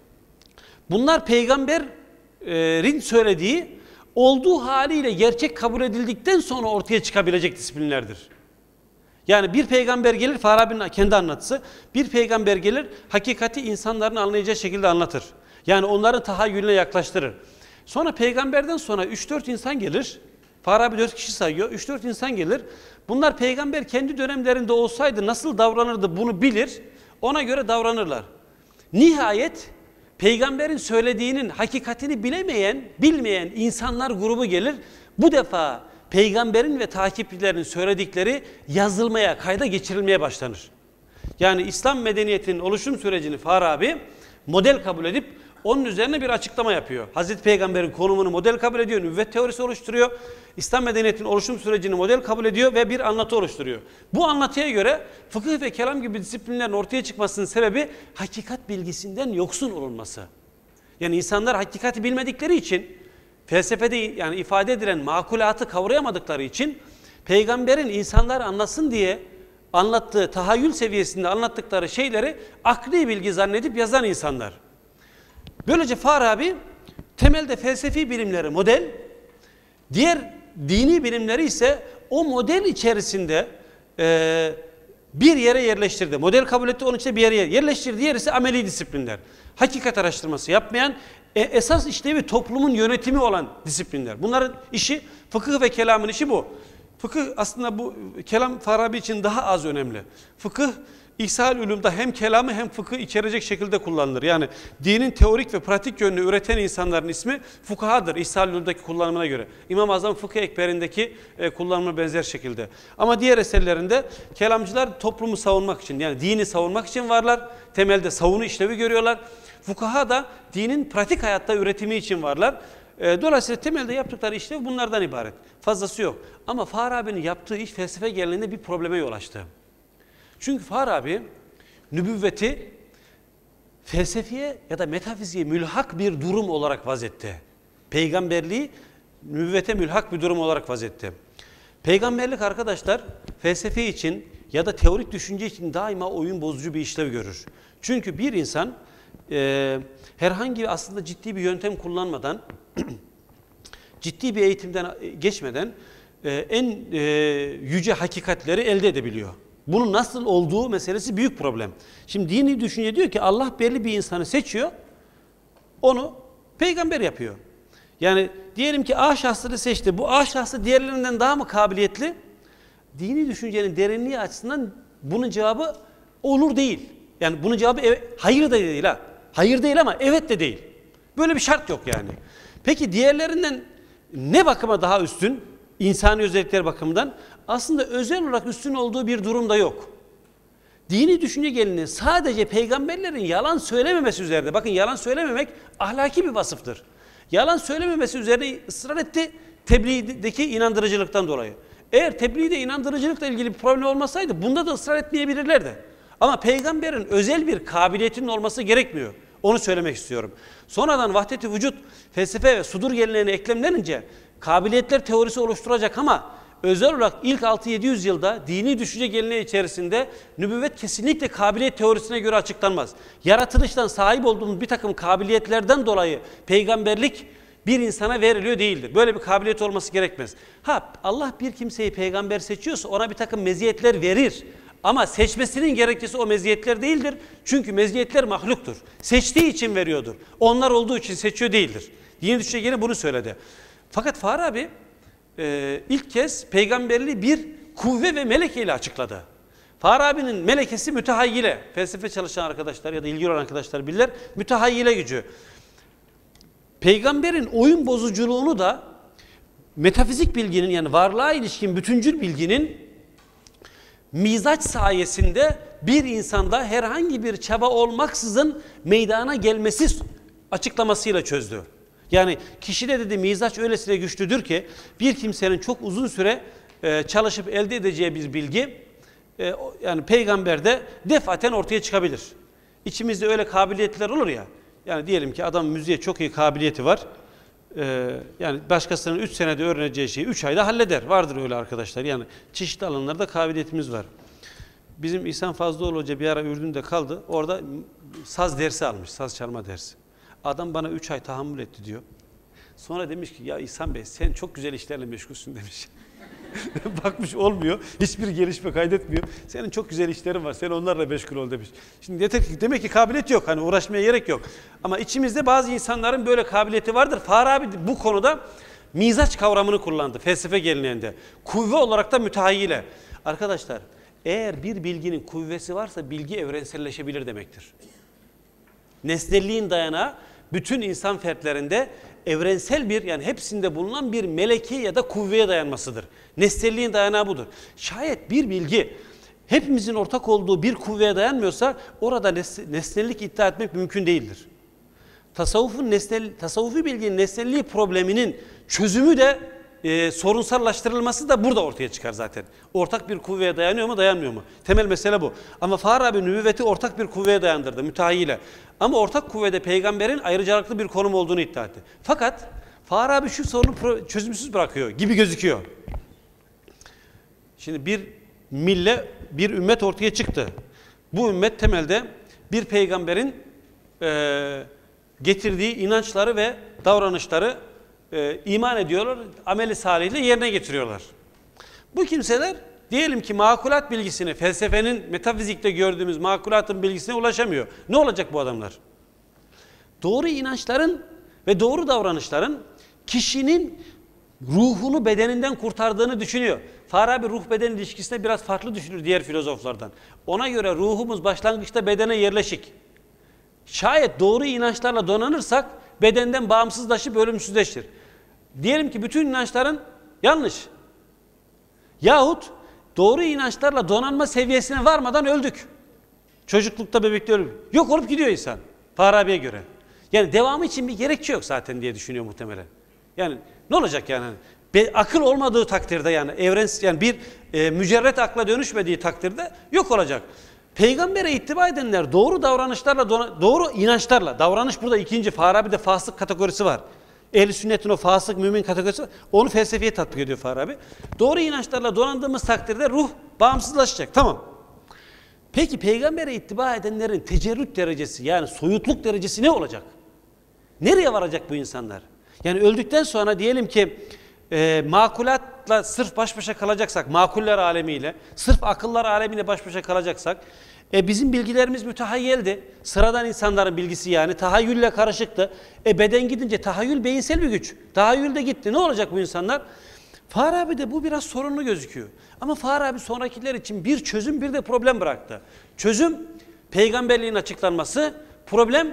bunlar peygamberin söylediği olduğu haliyle gerçek kabul edildikten sonra ortaya çıkabilecek disiplinlerdir. Yani bir peygamber gelir, Farabi'nin kendi anlatısı, bir peygamber gelir, hakikati insanların anlayacağı şekilde anlatır. Yani onların tahayyülüne yaklaştırır. Sonra peygamberden sonra üç dört insan gelir, Farabi dört kişi sayıyor, üç dört insan gelir. Bunlar peygamber kendi dönemlerinde olsaydı nasıl davranırdı bunu bilir, ona göre davranırlar. Nihayet peygamberin söylediğinin hakikatini bilemeyen, bilmeyen insanlar grubu gelir. Bu defa peygamberin ve takipçilerinin söyledikleri yazılmaya, kayda geçirilmeye başlanır. Yani İslam medeniyetinin oluşum sürecini Farabi model kabul edip onun üzerine bir açıklama yapıyor. Hazreti Peygamber'in konumunu model kabul ediyor, nübüvvet teorisi oluşturuyor. İslam medeniyetinin oluşum sürecini model kabul ediyor ve bir anlatı oluşturuyor. Bu anlatıya göre fıkıh ve kelam gibi disiplinlerin ortaya çıkmasının sebebi hakikat bilgisinden yoksun olunması. Yani insanlar hakikati bilmedikleri için, felsefede yani ifade edilen makulatı kavrayamadıkları için peygamberin insanlar anlasın diye anlattığı, tahayyül seviyesinde anlattıkları şeyleri akli bilgi zannedip yazan insanlar. Böylece Farabi temelde felsefi bilimleri model, diğer dini bilimleri ise o model içerisinde e, bir yere yerleştirdi. Model kabul etti, onun içinde bir yere yerleştirdi. Diğer ise ameli disiplinler. Hakikat araştırması yapmayan, e, esas işlevi toplumun yönetimi olan disiplinler. Bunların işi, fıkıh ve kelamın işi bu. Fıkıh aslında bu kelam Farabi için daha az önemli. Fıkıh İhsal ulumda hem kelamı hem fıkıh içerecek şekilde kullanılır. Yani dinin teorik ve pratik yönünü üreten insanların ismi fukahadır İhsal ulumdaki kullanımına göre. İmam-ı Azam Fıkıh Ekber'indeki e, kullanımı benzer şekilde. Ama diğer eserlerinde kelamcılar toplumu savunmak için, yani dini savunmak için varlar. Temelde savunu işlevi görüyorlar. Fukaha da dinin pratik hayatta üretimi için varlar. E, dolayısıyla temelde yaptıkları işlev bunlardan ibaret. Fazlası yok. Ama Farabi'nin yaptığı iş felsefe geleneğinde bir probleme yol açtı. Çünkü Farabi nübüvveti felsefiye ya da metafiziğe mülhak bir durum olarak vazetti. Peygamberliği nübüvvete mülhak bir durum olarak vazetti. Peygamberlik arkadaşlar felsefe için ya da teorik düşünce için daima oyun bozucu bir işlev görür. Çünkü bir insan e, herhangi aslında ciddi bir yöntem kullanmadan, ciddi bir eğitimden geçmeden e, en e, yüce hakikatleri elde edebiliyor. Bunun nasıl olduğu meselesi büyük problem. Şimdi dini düşünce diyor ki Allah belli bir insanı seçiyor, onu peygamber yapıyor. Yani diyelim ki A şahsını seçti. Bu A şahsı diğerlerinden daha mı kabiliyetli? Dini düşüncenin derinliği açısından bunun cevabı olur değil. Yani bunun cevabı evet, hayır da değil ha. Hayır değil ama evet de değil. Böyle bir şart yok yani. Peki diğerlerinden ne bakıma daha üstün? insani özellikler bakımından aslında özel olarak üstün olduğu bir durumda yok. Dini düşünce geleneği sadece peygamberlerin yalan söylememesi üzerinde, bakın yalan söylememek ahlaki bir vasıftır. Yalan söylememesi üzerine ısrar etti tebliğdeki inandırıcılıktan dolayı. Eğer tebliğde inandırıcılıkla ilgili bir problem olmasaydı bunda da ısrar etmeyebilirlerdi. Ama peygamberin özel bir kabiliyetinin olması gerekmiyor. Onu söylemek istiyorum. Sonradan vahdet-i vücut, felsefe ve sudur geleneğine eklemlenince kabiliyetler teorisi oluşturacak ama özel olarak ilk altı yedi yüz yılda dini düşünce geleneği içerisinde nübüvvet kesinlikle kabiliyet teorisine göre açıklanmaz. Yaratılıştan sahip olduğumuz bir takım kabiliyetlerden dolayı peygamberlik bir insana veriliyor değildir. Böyle bir kabiliyet olması gerekmez. Ha, Allah bir kimseyi peygamber seçiyorsa ona bir takım meziyetler verir. Ama seçmesinin gerekçesi o meziyetler değildir. Çünkü meziyetler mahluktur. Seçtiği için veriyordur. Onlar olduğu için seçiyor değildir. Dini düşünce gene bunu söyledi. Fakat Farabi e, ilk kez peygamberliği bir kuvve ve meleke ile açıkladı. Farabi'nin melekesi mütehayyile. Felsefe çalışan arkadaşlar ya da ilgili olan arkadaşlar bilirler. Mütehayyile gücü. Peygamberin oyun bozuculuğunu da metafizik bilginin, yani varlığa ilişkin bütüncül bilginin mizaç sayesinde bir insanda herhangi bir çaba olmaksızın meydana gelmesi açıklamasıyla çözdü. Yani kişide dedi mizaç öylesine güçlüdür ki bir kimsenin çok uzun süre e, çalışıp elde edeceği bir bilgi e, yani peygamberde defaten ortaya çıkabilir. İçimizde öyle kabiliyetler olur ya. Yani diyelim ki adam müziğe çok iyi kabiliyeti var. Ee, yani başkasının üç senede öğreneceği şeyi üç ayda halleder. Vardır öyle arkadaşlar. Yani çeşitli alanlarda kabiliyetimiz var. Bizim İhsan Fazlıoğlu Hoca bir ara Ürdün'de kaldı. Orada saz dersi almış. Saz çalma dersi. Adam bana üç ay tahammül etti diyor. Sonra demiş ki ya İhsan Bey sen çok güzel işlerle meşgulsün demiş. Bakmış olmuyor. Hiçbir gelişme kaydetmiyor. Senin çok güzel işlerin var. Sen onlarla meşgul ol demiş. Şimdi demek ki kabiliyet yok. Hani uğraşmaya gerek yok. Ama içimizde bazı insanların böyle kabiliyeti vardır. Farabi bu konuda mizaç kavramını kullandı. Felsefe geleneğinde. Kuvve olarak da mütehayyile. Arkadaşlar eğer bir bilginin kuvvesi varsa bilgi evrenselleşebilir demektir. Nesnelliğin dayanağı bütün insan fertlerinde evrensel bir, yani hepsinde bulunan bir meleki ya da kuvveye dayanmasıdır. Nesnelliğin dayanağı budur. Şayet bir bilgi hepimizin ortak olduğu bir kuvveye dayanmıyorsa orada nesnellik iddia etmek mümkün değildir. Tasavvufun nesnel, tasavvufi bilginin nesnelliği probleminin çözümü de e, sorunsallaştırılması da burada ortaya çıkar zaten. Ortak bir kuvveye dayanıyor mu, dayanmıyor mu? Temel mesele bu. Ama Farabi nübüvveti ortak bir kuvveye dayandırdı, mütehayyile. Ama ortak kuvvede peygamberin ayrıcalıklı bir konum olduğunu iddia etti. Fakat Farabi şu sorunu çözümsüz bırakıyor gibi gözüküyor. Şimdi bir mille, bir ümmet ortaya çıktı. Bu ümmet temelde bir peygamberin e, getirdiği inançları ve davranışları e, iman ediyorlar, ameli salihle yerine getiriyorlar. Bu kimseler diyelim ki makulat bilgisine, felsefenin metafizikte gördüğümüz makulatın bilgisine ulaşamıyor. Ne olacak bu adamlar? Doğru inançların ve doğru davranışların kişinin ruhunu bedeninden kurtardığını düşünüyor. Farabi ruh beden ilişkisine biraz farklı düşünür diğer filozoflardan. Ona göre ruhumuz başlangıçta bedene yerleşik. Şayet doğru inançlarla donanırsak bedenden bağımsızlaşıp ölümsüzleşir. Diyelim ki bütün inançların yanlış. Yahut doğru inançlarla donanma seviyesine varmadan öldük. Çocuklukta bebekte ölüm. Yok olup gidiyor insan. Farabi'ye göre. Yani devamı için bir gerekçe yok zaten diye düşünüyor muhtemelen. Yani ne olacak yani? Be, akıl olmadığı takdirde yani evrens yani bir e, mücerret akla dönüşmediği takdirde yok olacak. Peygambere ittiba edenler doğru davranışlarla, doğru inançlarla, davranış burada ikinci, Farabi'de fasık kategorisi var. Ehl-i sünnetin o fasık mümin kategorisi var. Onu felsefeye tatbik ediyor Farabi. Doğru inançlarla donandığımız takdirde ruh bağımsızlaşacak. Tamam. Peki peygambere ittiba edenlerin tecerrüt derecesi, yani soyutluk derecesi ne olacak? Nereye varacak bu insanlar? Yani öldükten sonra diyelim ki e, makulatla sırf baş başa kalacaksak, makuller alemiyle, sırf akıllar alemiyle baş başa kalacaksak, e, bizim bilgilerimiz mütehayyeldi. Sıradan insanların bilgisi yani tahayyülle karışıktı. E, beden gidince tahayyül beyinsel bir güç. Tahayyül de gitti. Ne olacak bu insanlar? Farabi'de bu biraz sorunlu gözüküyor. Ama Farabi sonrakiler için bir çözüm bir de problem bıraktı. Çözüm peygamberliğin açıklanması, problem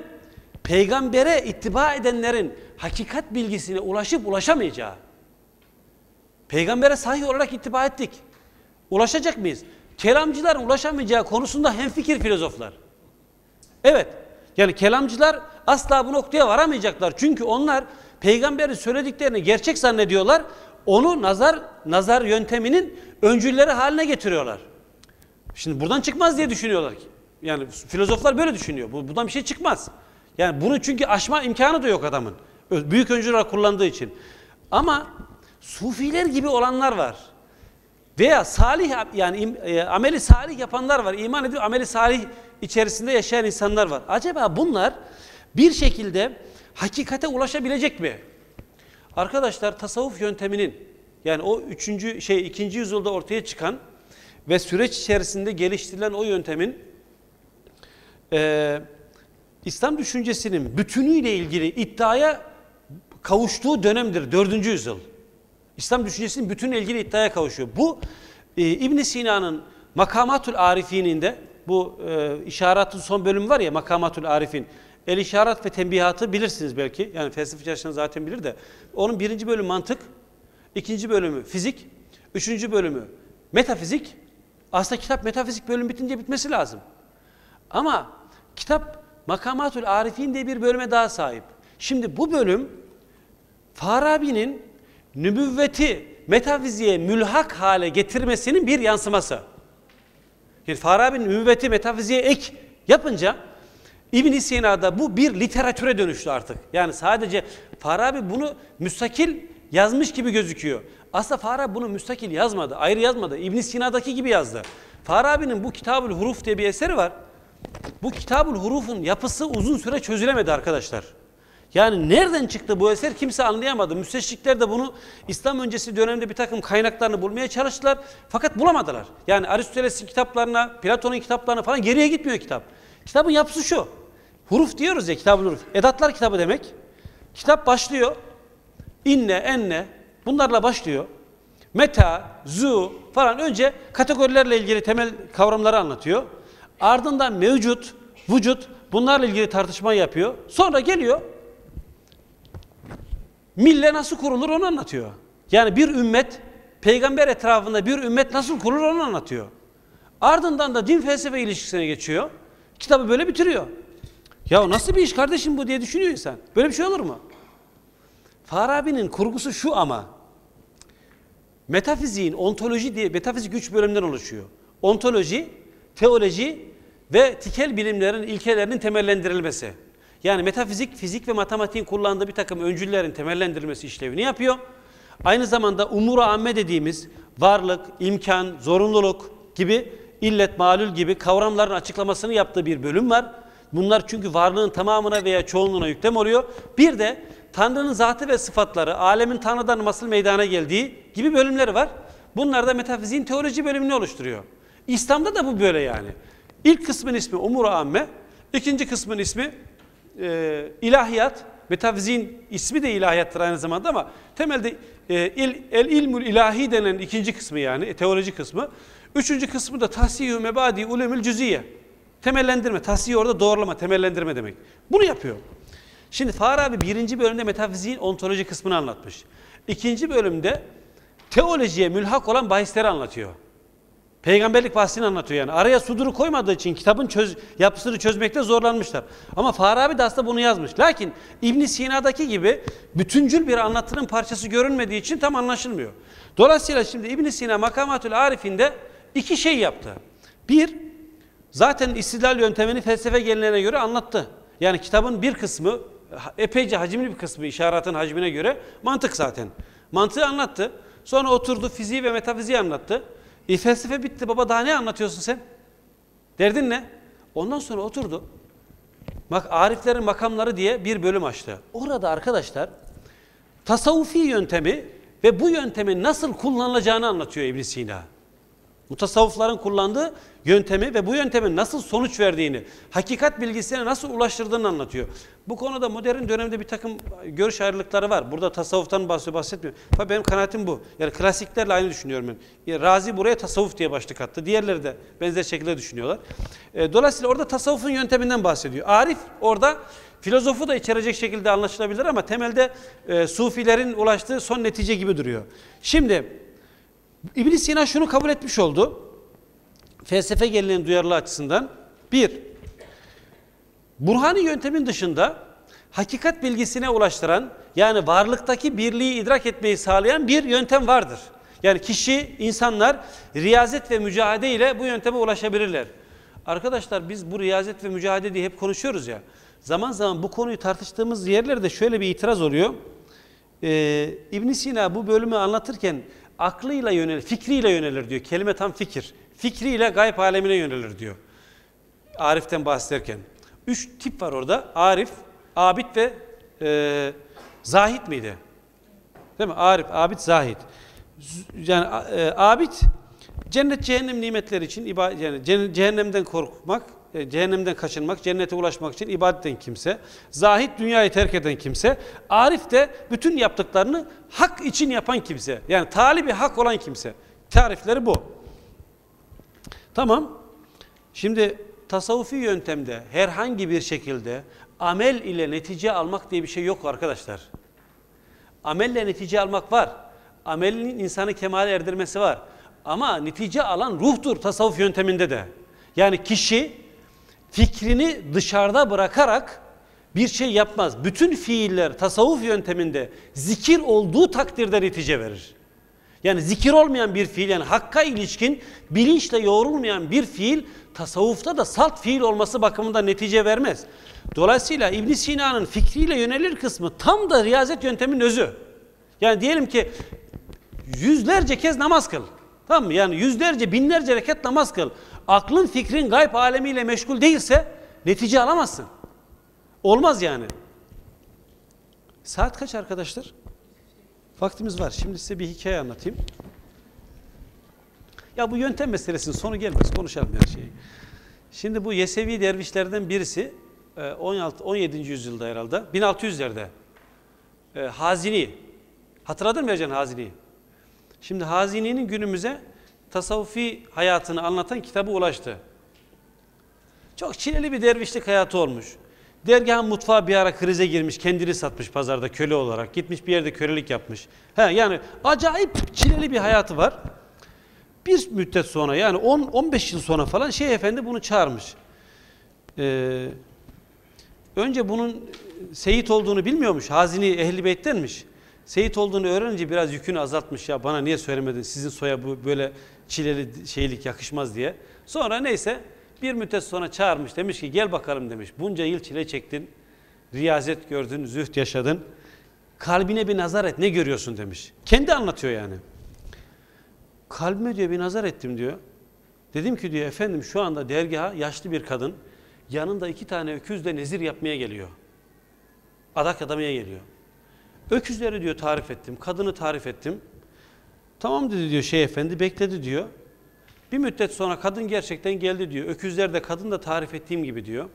peygambere ittiba edenlerin hakikat bilgisine ulaşıp ulaşamayacağı. Peygambere sahih olarak ittiba ettik. Ulaşacak mıyız? Kelamcıların ulaşamayacağı konusunda hemfikir filozoflar. Evet. Yani kelamcılar asla bu noktaya varamayacaklar. Çünkü onlar peygamberin söylediklerini gerçek zannediyorlar. Onu nazar nazar yönteminin öncülleri haline getiriyorlar. Şimdi buradan çıkmaz diye düşünüyorlar ki. Yani filozoflar böyle düşünüyor. Buradan bir şey çıkmaz. Yani bunu çünkü aşma imkanı da yok adamın. Büyük öncüler kullandığı için. Ama sufiler gibi olanlar var. Veya salih yani ameli salih yapanlar var. İman edip ameli salih içerisinde yaşayan insanlar var. Acaba bunlar bir şekilde hakikate ulaşabilecek mi? Arkadaşlar tasavvuf yönteminin yani o üçüncü şey ikinci yüzyılda ortaya çıkan ve süreç içerisinde geliştirilen o yöntemin e, İslam düşüncesinin bütünüyle ilgili iddiaya kavuştuğu dönemdir. Dördüncü yüzyıl. İslam düşüncesinin bütünüyle ilgili iddiaya kavuşuyor. Bu e, İbn Sina'nın Makamatul Arifin'inde bu e, işaratın son bölümü var ya Makamatul Arifin. El işaret ve tembihatı bilirsiniz belki. Yani felsefe çalışanı zaten bilir de. Onun birinci bölümü mantık, ikinci bölümü fizik, üçüncü bölümü metafizik. Aslında kitap metafizik bölüm bitince bitmesi lazım. Ama kitap Makamatul Arifin diye bir bölüme daha sahip. Şimdi bu bölüm Farabi'nin nübüvveti metafiziğe mülhak hale getirmesinin bir yansıması. Yani Farabi'nin nübüvveti metafiziğe ek yapınca İbn Sina'da bu bir literatüre dönüştü artık. Yani sadece Farabi bunu müstakil yazmış gibi gözüküyor. Aslında Farabi bunu müstakil yazmadı, ayrı yazmadı. İbn Sina'daki gibi yazdı. Farabi'nin bu Kitab-ül Huruf diye bir eseri var. Bu Kitab-ül Huruf'un yapısı uzun süre çözülemedi arkadaşlar. Yani nereden çıktı bu eser kimse anlayamadı. Müsteşrikler de bunu İslam öncesi dönemde bir takım kaynaklarını bulmaya çalıştılar. Fakat bulamadılar. Yani Aristoteles'in kitaplarına, Platon'un kitaplarına falan geriye gitmiyor kitap. Kitabın yapısı şu. Huruf diyoruz ya Kitab-ül Huruf. Edatlar kitabı demek. Kitap başlıyor. İnne, enne bunlarla başlıyor. Meta, zu falan önce kategorilerle ilgili temel kavramları anlatıyor. Ardından mevcut, vücut bunlarla ilgili tartışma yapıyor. Sonra geliyor mille nasıl kurulur onu anlatıyor. Yani bir ümmet, peygamber etrafında bir ümmet nasıl kurulur onu anlatıyor. Ardından da din felsefe ilişkisine geçiyor. Kitabı böyle bitiriyor. Ya nasıl bir iş kardeşim bu diye düşünüyor insan. Böyle bir şey olur mu? Farabi'nin kurgusu şu ama. Metafiziğin ontoloji diye, metafizik üç bölümden oluşuyor. Ontoloji, teoloji ve tikel bilimlerin ilkelerinin temellendirilmesi. Yani metafizik, fizik ve matematiğin kullandığı bir takım öncüllerin temellendirilmesi işlevini yapıyor. Aynı zamanda umur-u amme dediğimiz varlık, imkan, zorunluluk gibi, illet, malul gibi kavramların açıklamasını yaptığı bir bölüm var. Bunlar çünkü varlığın tamamına veya çoğunluğuna yüklem oluyor. Bir de Tanrı'nın zatı ve sıfatları, alemin Tanrı'dan nasıl meydana geldiği gibi bölümleri var. Bunlar da metafiziğin teoloji bölümünü oluşturuyor. İslam'da da bu böyle yani. İlk kısmın ismi umur-u amme, ikinci kısmın ismi e, ilahiyat. Metafiziğin ismi de ilahiyattır aynı zamanda ama temelde e, il, el ilmül ilahi denen ikinci kısmı yani e, teoloji kısmı. Üçüncü kısmı da tahsih-ü mebadi ulemül cüziye. Temellendirme, tahsih orada doğrulama, temellendirme demek. Bunu yapıyor. Şimdi Farabi birinci bölümde metafiziğin ontoloji kısmını anlatmış. İkinci bölümde teolojiye mülhak olan bahisleri anlatıyor. Peygamberlik bahsini anlatıyor yani. Araya suduru koymadığı için kitabın çöz, yapısını çözmekte zorlanmışlar. Ama Farabi de aslında bunu yazmış. Lakin İbn Sina'daki gibi bütüncül bir anlatının parçası görünmediği için tam anlaşılmıyor. Dolayısıyla şimdi İbn Sina Makamatül Arif'inde iki şey yaptı. Bir, zaten istidlal yöntemini felsefe geleneğine göre anlattı. Yani kitabın bir kısmı, epeyce hacimli bir kısmı işaretin hacmine göre mantık zaten. Mantığı anlattı. Sonra oturdu fiziği ve metafiziği anlattı. E, felsefe bitti baba daha ne anlatıyorsun sen? Derdin ne? Ondan sonra oturdu. Bak Ariflerin makamları diye bir bölüm açtı. Orada arkadaşlar tasavvufi yöntemi ve bu yöntemin nasıl kullanılacağını anlatıyor İbn Sina. Mutasavvıfların kullandığı yöntemi ve bu yöntemin nasıl sonuç verdiğini, hakikat bilgisine nasıl ulaştırdığını anlatıyor. Bu konuda modern dönemde bir takım görüş ayrılıkları var. Burada tasavvuftan bahsediyor, bahsetmiyor. Fakat benim kanaatim bu. Yani klasiklerle aynı düşünüyorum ben. Yani Razi buraya tasavvuf diye başlık attı. Diğerleri de benzer şekilde düşünüyorlar. Dolayısıyla orada tasavvufun yönteminden bahsediyor. Arif orada filozofu da içerecek şekilde anlaşılabilir ama temelde e, sufilerin ulaştığı son netice gibi duruyor. Şimdi İbn Sina şunu kabul etmiş oldu. Felsefe geleneğinin duyarlılığı açısından. Bir, Burhani yöntemin dışında hakikat bilgisine ulaştıran, yani varlıktaki birliği idrak etmeyi sağlayan bir yöntem vardır. Yani kişi, insanlar riyazet ve mücadele ile bu yönteme ulaşabilirler. Arkadaşlar biz bu riyazet ve mücadele diye hep konuşuyoruz ya. Zaman zaman bu konuyu tartıştığımız yerlerde şöyle bir itiraz oluyor. Ee, İbn Sina bu bölümü anlatırken aklıyla yönelir, fikriyle yönelir diyor. Kelime tam fikir. Fikriyle gayb alemine yönelir diyor. Arif'ten bahsederken. Üç tip var orada. Arif, abid ve e, zahid miydi? Değil mi? Arif, abid, zahid. Yani e, abid cennet cehennem nimetleri için ibadet, yani cehennemden korkmak, e, cehennemden kaçınmak, cennete ulaşmak için ibadet eden kimse. Zahid dünyayı terk eden kimse. Arif de bütün yaptıklarını hak için yapan kimse. Yani talibi hak olan kimse. Tarifleri bu. Tamam. Şimdi tasavvufi yöntemde herhangi bir şekilde amel ile netice almak diye bir şey yok arkadaşlar. Amelle netice almak var. Amelin insanı kemale erdirmesi var. Ama netice alan ruhtur tasavvuf yönteminde de. Yani kişi fikrini dışarıda bırakarak bir şey yapmaz. Bütün fiiller tasavvuf yönteminde zikir olduğu takdirde netice verir. Yani zikir olmayan bir fiil, yani hakka ilişkin bilinçle yoğrulmayan bir fiil tasavvufta da salt fiil olması bakımından netice vermez. Dolayısıyla İbn Sina'nın fikriyle yönelir kısmı tam da riyazet yönteminin özü. Yani diyelim ki yüzlerce kez namaz kıl. Tamam mı? Yani yüzlerce, binlerce rekat namaz kıl. Aklın, fikrin gayb alemiyle meşgul değilse netice alamazsın. Olmaz yani. Saat kaç arkadaşlar? Vaktimiz var. Şimdi size bir hikaye anlatayım. Ya bu yöntem meselesinin sonu gelmez. Konuşalım her şeyi. Şimdi bu Yesevi dervişlerden birisi on altı on yedinci yüzyılda herhalde, bin altı yüzlerde Hazini. Hatırladın mı Ercan Hazini'yi? Şimdi Hazini'nin günümüze tasavvufi hayatını anlatan kitabı ulaştı. Çok çileli bir dervişlik hayatı olmuş. Dergahın mutfağı bir ara krize girmiş, kendini satmış pazarda köle olarak. Gitmiş bir yerde kölelik yapmış. He, yani acayip çileli bir hayatı var. Bir müddet sonra, yani on on beş yıl sonra falan Şeyh Efendi bunu çağırmış. Ee, önce bunun Seyit olduğunu bilmiyormuş. Hazini Ehl-i Beyt'tenmiş. Seyit olduğunu öğrenince biraz yükünü azaltmış. Ya bana niye söylemedin? Sizin soya bu böyle çileli şeylik yakışmaz diye. Sonra neyse bir müddet sonra çağırmış. Demiş ki gel bakalım demiş. Bunca yıl çile çektin. Riyazet gördün, zühd yaşadın. Kalbine bir nazar et. Ne görüyorsun demiş. Kendi anlatıyor yani. Kalbime diyor bir nazar ettim diyor. Dedim ki diyor efendim şu anda dergaha yaşlı bir kadın yanında iki tane öküzle nezir yapmaya geliyor. Adak adamaya geliyor. Öküzleri diyor tarif ettim. Kadını tarif ettim. Tamam dedi diyor Şeyh Efendi, bekledi diyor. Bir müddet sonra kadın gerçekten geldi diyor. Öküzler de kadın da tarif ettiğim gibi diyor.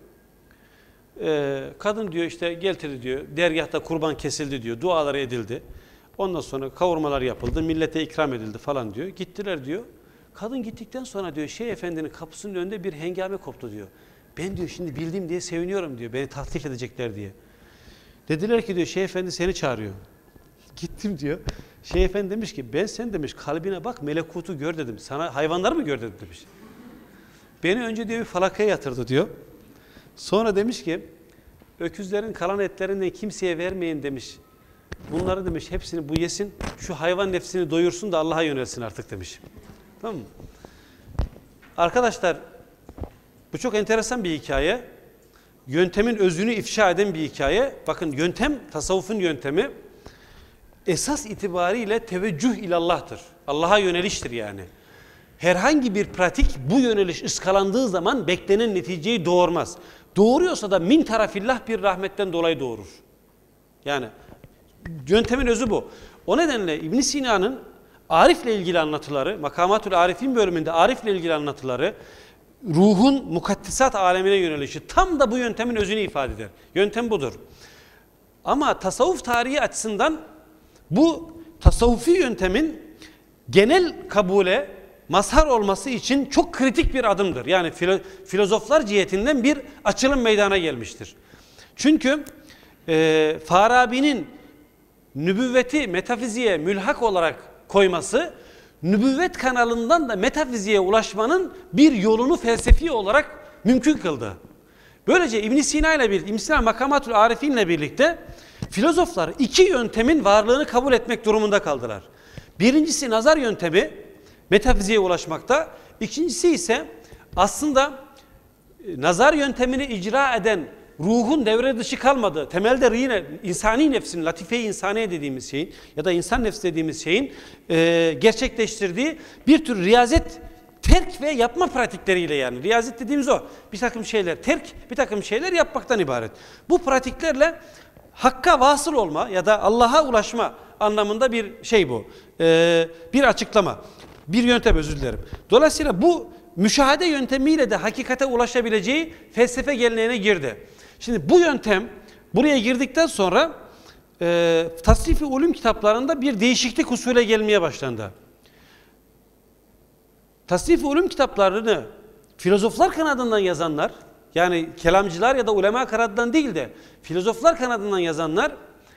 Ee, kadın diyor işte getirdi diyor. Dergahta kurban kesildi diyor. Duaları edildi. Ondan sonra kavurmalar yapıldı. Millete ikram edildi falan diyor. Gittiler diyor. Kadın gittikten sonra diyor Şeyh Efendi'nin kapısının önünde bir hengame koptu diyor. Ben diyor şimdi bildiğim diye seviniyorum diyor. Beni tahtif edecekler diye. Dediler ki diyor Şeyh Efendi seni çağırıyor. Gittim diyor. Şeyh Efendi demiş ki ben sen demiş kalbine bak melekutu gör dedim. Sana hayvanları mı gör dedim demiş. Beni önce diyor bir falakaya yatırdı diyor. Sonra demiş ki öküzlerin kalan etlerinden kimseye vermeyin demiş. Bunları demiş hepsini bu yesin. Şu hayvan nefsini doyursun da Allah'a yönelsin artık demiş. Tamam mı? Arkadaşlar bu çok enteresan bir hikaye. Yöntemin özünü ifşa eden bir hikaye. Bakın yöntem, tasavvufun yöntemi esas itibariyle teveccüh ilallah'tır. Allah'a yöneliştir yani. Herhangi bir pratik bu yöneliş ıskalandığı zaman beklenen neticeyi doğurmaz. Doğuruyorsa da min tarafillah bir rahmetten dolayı doğurur. Yani yöntemin özü bu. O nedenle İbn Sina'nın Arif'le ilgili anlatıları, Makamatül Arif'in bölümünde Arif'le ilgili anlatıları, ruhun mukaddisat alemine yönelişi tam da bu yöntemin özünü ifade eder. Yöntem budur. Ama tasavvuf tarihi açısından bu tasavvufi yöntemin genel kabule mazhar olması için çok kritik bir adımdır. Yani filo, filozoflar cihetinden bir açılım meydana gelmiştir. Çünkü e, Farabi'nin nübüvveti metafiziğe mülhak olarak koyması nübüvvet kanalından da metafiziğe ulaşmanın bir yolunu felsefi olarak mümkün kıldı. Böylece İbn Sina ile birlikte, İbn Sina Makamatül Arifin ile birlikte filozoflar iki yöntemin varlığını kabul etmek durumunda kaldılar. Birincisi nazar yöntemi, metafiziğe ulaşmakta. İkincisi ise aslında nazar yöntemini icra eden ruhun devre dışı kalmadığı, temelde yine insani nefsin, latife-i insaniye dediğimiz şeyin ya da insan nefsi dediğimiz şeyin e, gerçekleştirdiği bir tür riyazet, terk ve yapma pratikleriyle, yani riyazet dediğimiz o. Bir takım şeyler terk, bir takım şeyler yapmaktan ibaret. Bu pratiklerle Hakka vasıl olma ya da Allah'a ulaşma anlamında bir şey bu. Ee, bir açıklama. Bir yöntem, özür dilerim. Dolayısıyla bu müşahede yöntemiyle de hakikate ulaşabileceği felsefe geleneğine girdi. Şimdi bu yöntem buraya girdikten sonra e, tasnif-i ulum kitaplarında bir değişiklik usule gelmeye başlandı. Tasnif-i ulum kitaplarını filozoflar kanadından yazanlar, yani kelamcılar ya da ulema kanadından değil de filozoflar kanadından yazanlar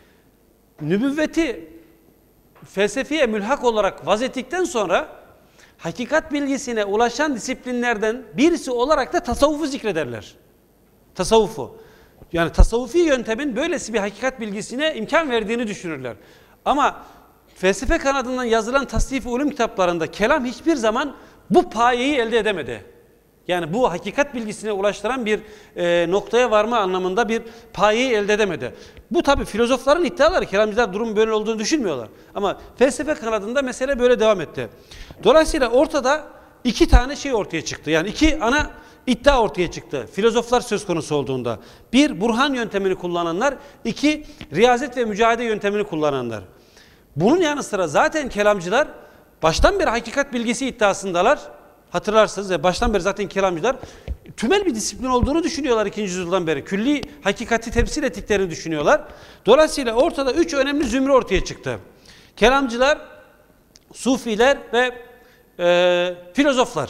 nübüvveti felsefeye mülhak olarak vazettikten sonra hakikat bilgisine ulaşan disiplinlerden birisi olarak da tasavvufu zikrederler. Tasavvufu. Yani tasavvufi yöntemin böylesi bir hakikat bilgisine imkan verdiğini düşünürler. Ama felsefe kanadından yazılan tasnif-i ulum kitaplarında kelam hiçbir zaman bu payeyi elde edemedi. Yani bu hakikat bilgisine ulaştıran bir e, noktaya varma anlamında bir payeyi elde edemedi. Bu tabi filozofların iddiaları, kelamcılar durum böyle olduğunu düşünmüyorlar. Ama felsefe kanadında mesele böyle devam etti. Dolayısıyla ortada iki tane şey ortaya çıktı. Yani iki ana iddia ortaya çıktı filozoflar söz konusu olduğunda. Bir, burhan yöntemini kullananlar. İki, riyazet ve mücadele yöntemini kullananlar. Bunun yanı sıra zaten kelamcılar baştan beri hakikat bilgisi iddiasındalar. Hatırlarsınız ya, baştan beri zaten kelamcılar tümel bir disiplin olduğunu düşünüyorlar ikinci yüzyıldan beri. Külli hakikati temsil ettiklerini düşünüyorlar. Dolayısıyla ortada üç önemli zümre ortaya çıktı. Kelamcılar, sufiler ve e, filozoflar.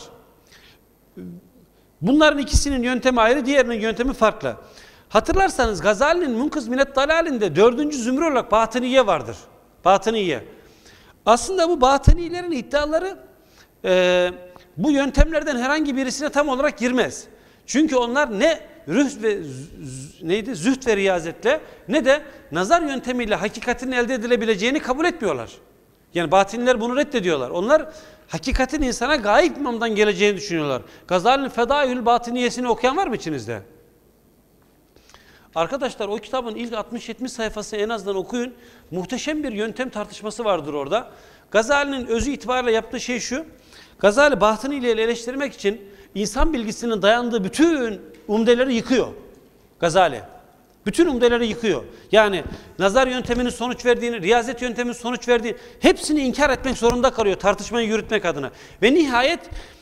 Bunların ikisinin yöntemi ayrı, diğerinin yöntemi farklı. Hatırlarsanız Gazali'nin Munkız Minet Dalal'inde dördüncü zümre olarak batıniye vardır. Batıniye. Aslında bu batınilerin iddiaları e, bu yöntemlerden herhangi birisine tam olarak girmez. Çünkü onlar ne rüh ve neydi zühd ve riyazetle ne de nazar yöntemiyle hakikatin elde edilebileceğini kabul etmiyorlar. Yani batiniler bunu reddediyorlar. Onlar hakikatin insana gayip imamdan geleceğini düşünüyorlar. Gazali'nin Fedaihül Batiniyesini okuyan var mı içinizde? Arkadaşlar o kitabın ilk altmış yetmiş sayfasını en azından okuyun. Muhteşem bir yöntem tartışması vardır orada. Gazali'nin özü itibariyle yaptığı şey şu. Gazali batını ile eleştirmek için insan bilgisinin dayandığı bütün umdeleri yıkıyor. Gazali. Bütün umdeleri yıkıyor. Yani nazar yönteminin sonuç verdiğini, riyazet yönteminin sonuç verdiğini hepsini inkar etmek zorunda kalıyor tartışmayı yürütmek adına. Ve nihayet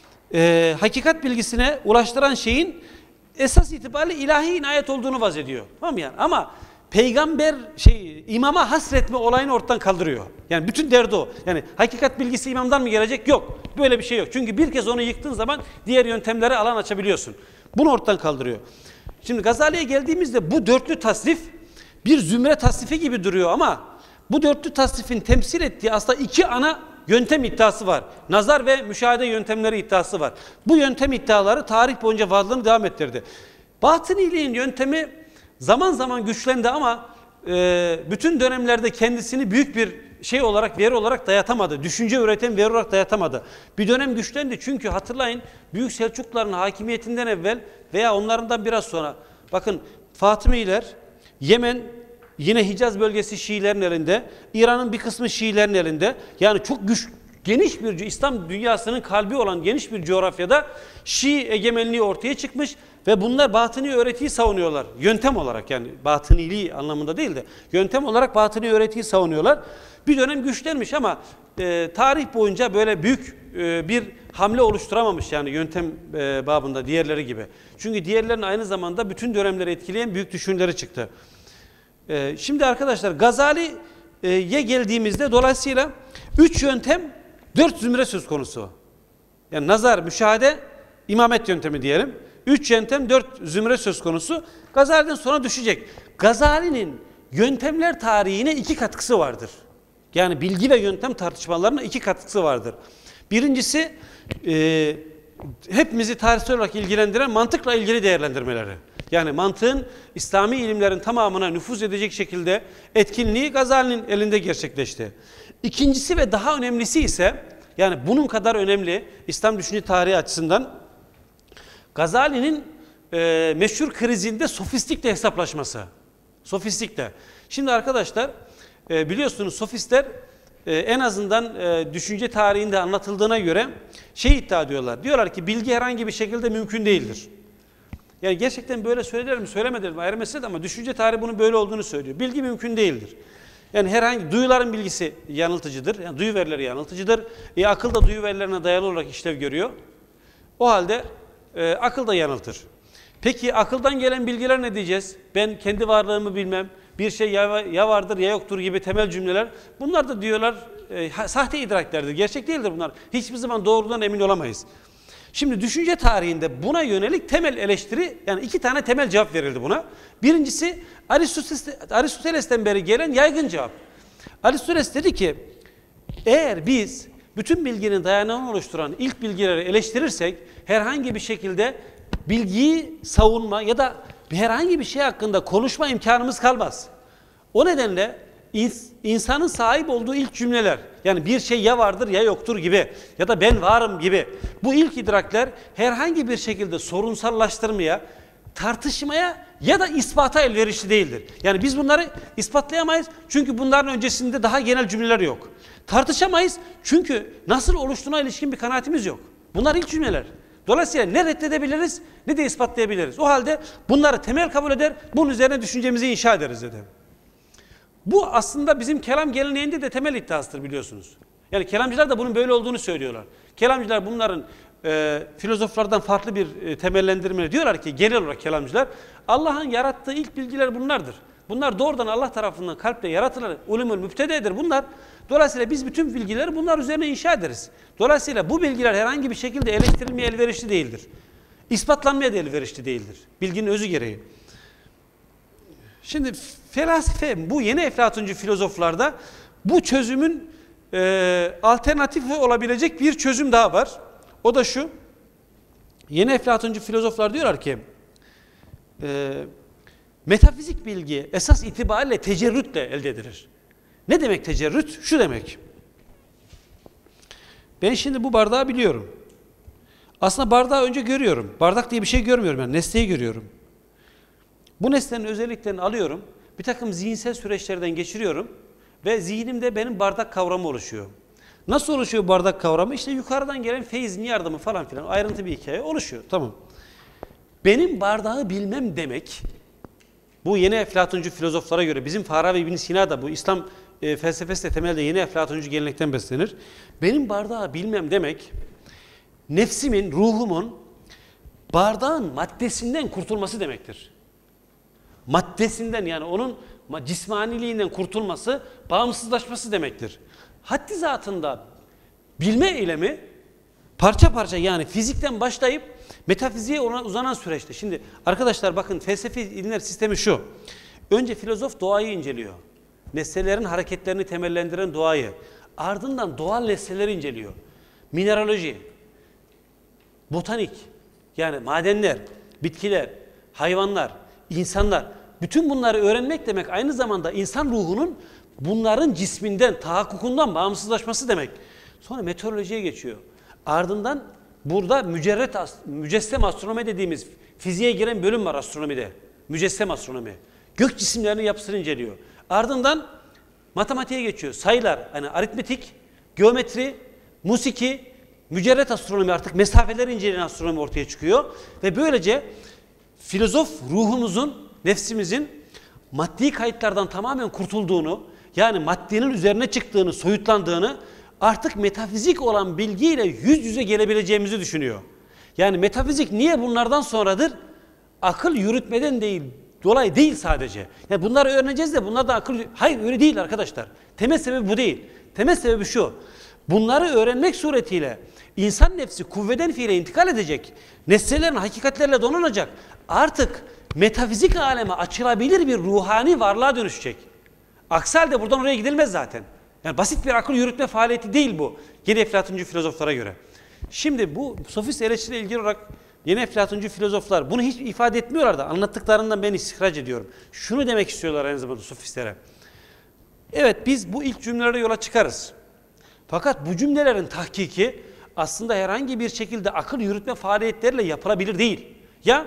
e, hakikat bilgisine ulaştıran şeyin esas itibariyle ilahi inayet olduğunu vaz ediyor. Tamam mı yani? Ama peygamber şey imama hasretme olayını ortadan kaldırıyor. Yani bütün derdi o. Yani hakikat bilgisi imamdan mı gelecek? Yok. Böyle bir şey yok. Çünkü bir kez onu yıktığın zaman diğer yöntemlere alan açabiliyorsun. Bunu ortadan kaldırıyor. Şimdi Gazali'ye geldiğimizde bu dörtlü tasnif bir zümre tasnifi gibi duruyor ama bu dörtlü tasnifin temsil ettiği aslında iki ana yöntem iddiası var. Nazar ve müşahede yöntemleri iddiası var. Bu yöntem iddiaları tarih boyunca varlığını devam ettirdi. Batıniliğin yöntemi zaman zaman güçlendi ama e, bütün dönemlerde kendisini büyük bir şey olarak, veri olarak dayatamadı. Düşünce üreten veri olarak dayatamadı. Bir dönem güçlendi çünkü hatırlayın Büyük Selçukluların hakimiyetinden evvel veya onlardan biraz sonra bakın Fatımiler, Yemen yine Hicaz bölgesi Şiilerin elinde, İran'ın bir kısmı Şiilerin elinde. Yani çok güç, geniş bir İslam dünyasının kalbi olan geniş bir coğrafyada Şii egemenliği ortaya çıkmış ve bunlar batıni öğretiyi savunuyorlar. Yöntem olarak, yani batıniliği anlamında değil de yöntem olarak batıni öğretiyi savunuyorlar. Bir dönem güçlenmiş ama e, tarih boyunca böyle büyük e, bir hamle oluşturamamış yani yöntem e, babında diğerleri gibi. Çünkü diğerlerinin aynı zamanda bütün dönemleri etkileyen büyük düşünceleri çıktı. E, şimdi arkadaşlar Gazali'ye geldiğimizde dolayısıyla üç yöntem, dört zümre söz konusu. Yani nazar, müşahede, imamet yöntemi diyelim. Üç yöntem, dört zümre söz konusu. Gazali'den sonra düşecek. Gazali'nin yöntemler tarihine iki katkısı vardır. Yani bilgi ve yöntem tartışmalarına iki katkısı vardır. Birincisi e, hepimizi tarihsel olarak ilgilendiren mantıkla ilgili değerlendirmeleri. Yani mantığın İslami ilimlerin tamamına nüfuz edecek şekilde etkinliği Gazali'nin elinde gerçekleşti. İkincisi ve daha önemlisi ise, yani bunun kadar önemli İslam düşünce tarihi açısından, Gazali'nin e, meşhur krizinde sofistikle hesaplaşması. Sofistikle. Şimdi arkadaşlar e, biliyorsunuz sofistler e, en azından e, düşünce tarihinde anlatıldığına göre şey iddia ediyorlar. Diyorlar ki bilgi herhangi bir şekilde mümkün değildir. Yani gerçekten böyle söyler mi söylemediler mi ayrı mesele, ama düşünce tarihi bunun böyle olduğunu söylüyor. Bilgi mümkün değildir. Yani herhangi duyuların bilgisi yanıltıcıdır. Yani duyu verileri yanıltıcıdır. E, akıl da duyu verilerine dayalı olarak işlev görüyor. O halde e, akıl da yanıltır. Peki akıldan gelen bilgiler ne diyeceğiz? Ben kendi varlığımı bilmem, bir şey ya, ya vardır ya yoktur gibi temel cümleler. Bunlar da diyorlar e, sahte idraklerdir. Gerçek değildir bunlar. Hiçbir zaman doğrudan emin olamayız. Şimdi düşünce tarihinde buna yönelik temel eleştiri, yani iki tane temel cevap verildi buna. Birincisi Aristoteles, Aristoteles'ten beri gelen yaygın cevap. Aristoteles dedi ki, eğer biz bütün bilginin dayanağını oluşturan ilk bilgileri eleştirirsek herhangi bir şekilde bilgiyi savunma ya da herhangi bir şey hakkında konuşma imkanımız kalmaz. O nedenle insanın sahip olduğu ilk cümleler, yani bir şey ya vardır ya yoktur gibi ya da ben varım gibi, bu ilk idrakler herhangi bir şekilde sorunsallaştırmaya, tartışmaya ya da ispata elverişli değildir. Yani biz bunları ispatlayamayız çünkü bunların öncesinde daha genel cümleler yok. Tartışamayız çünkü nasıl oluştuğuna ilişkin bir kanaatimiz yok. Bunlar ilk cümleler. Dolayısıyla ne reddedebiliriz ne de ispatlayabiliriz. O halde bunları temel kabul eder, bunun üzerine düşüncemizi inşa ederiz dedi. Bu aslında bizim kelam geleneğinde de temel iddiasıdır biliyorsunuz. Yani kelamcılar da bunun böyle olduğunu söylüyorlar. Kelamcılar bunların e, filozoflardan farklı bir e, temellendirme diyorlar ki, genel olarak kelamcılar Allah'ın yarattığı ilk bilgiler bunlardır. Bunlar doğrudan Allah tarafından kalple yaratılır. Ulumul mübtededir bunlar. Dolayısıyla biz bütün bilgileri bunlar üzerine inşa ederiz. Dolayısıyla bu bilgiler herhangi bir şekilde eleştirilmeye elverişli değildir. İspatlanmaya da elverişli değildir. Bilginin özü gereği. Şimdi felsefe, bu yeni Eflatuncu filozoflarda bu çözümün e, alternatifi olabilecek bir çözüm daha var. O da şu: yeni Eflatuncu filozoflar diyorlar ki e, metafizik bilgi esas itibariyle tecerrütle elde edilir. Ne demek tecerrüt? Şu demek: ben şimdi bu bardağı biliyorum. Aslında bardağı önce görüyorum. Bardak diye bir şey görmüyorum, yani nesneyi görüyorum. Bu nesnenin özelliklerini alıyorum, bir takım zihinsel süreçlerden geçiriyorum ve zihnimde benim bardak kavramı oluşuyor. Nasıl oluşuyor bardak kavramı? İşte yukarıdan gelen feyizin yardımı falan filan, ayrıntı bir hikaye oluşuyor. Tamam. Benim bardağı bilmem demek, bu yeni Eflatuncu filozoflara göre, bizim Farabi İbn Sina da bu İslam e, felsefesi de temelde yeni Eflatuncu gelenekten beslenir. Benim bardağı bilmem demek, nefsimin, ruhumun bardağın maddesinden kurtulması demektir. Maddesinden, yani onun cismaniliğinden kurtulması, bağımsızlaşması demektir. Haddi zatında bilme eylemi parça parça, yani fizikten başlayıp metafiziğe uzanan süreçte. Şimdi arkadaşlar bakın, felsefi ilimler sistemi şu: önce filozof doğayı inceliyor. Nesnelerin hareketlerini temellendiren doğayı. Ardından doğal nesneleri inceliyor. Mineraloji, botanik, yani madenler, bitkiler, hayvanlar, insanlar. Bütün bunları öğrenmek demek aynı zamanda insan ruhunun bunların cisminden, tahakkukundan bağımsızlaşması demek. Sonra meteorolojiye geçiyor. Ardından burada mücerret, mücessem astronomi dediğimiz fiziğe giren bölüm var astronomide. Mücessem astronomi. Gök cisimlerinin yapısını inceliyor. Ardından matematiğe geçiyor. Sayılar, hani aritmetik, geometri, musiki, mücerret astronomi, artık mesafeleri inceleyen astronomi ortaya çıkıyor. Ve böylece filozof ruhumuzun, nefsimizin maddi kayıtlardan tamamen kurtulduğunu, yani maddenin üzerine çıktığını, soyutlandığını, artık metafizik olan bilgiyle yüz yüze gelebileceğimizi düşünüyor. Yani metafizik niye bunlardan sonradır? Akıl yürütmeden değil, dolayı değil sadece. Yani bunları öğreneceğiz de bunlar da akıl... Hayır, öyle değil arkadaşlar. Temel sebebi bu değil. Temel sebebi şu: bunları öğrenmek suretiyle insan nefsi kuvveden fiile intikal edecek. Nesnelerin hakikatlerle donanacak. Artık metafizik aleme açılabilir bir ruhani varlığa dönüşecek. Aksi halde buradan oraya gidilmez zaten. Yani basit bir akıl yürütme faaliyeti değil bu. Yeni Eflatuncu filozoflara göre. Şimdi bu sofist eleştiriyle ilgili olarak yeni Eflatuncu filozoflar bunu hiç ifade etmiyorlar da anlattıklarından ben istihraç ediyorum. Şunu demek istiyorlar aynı zamanda sofistlere. Evet biz bu ilk cümlelere yola çıkarız. Fakat bu cümlelerin tahkiki aslında herhangi bir şekilde akıl yürütme faaliyetleriyle yapılabilir değil. Ya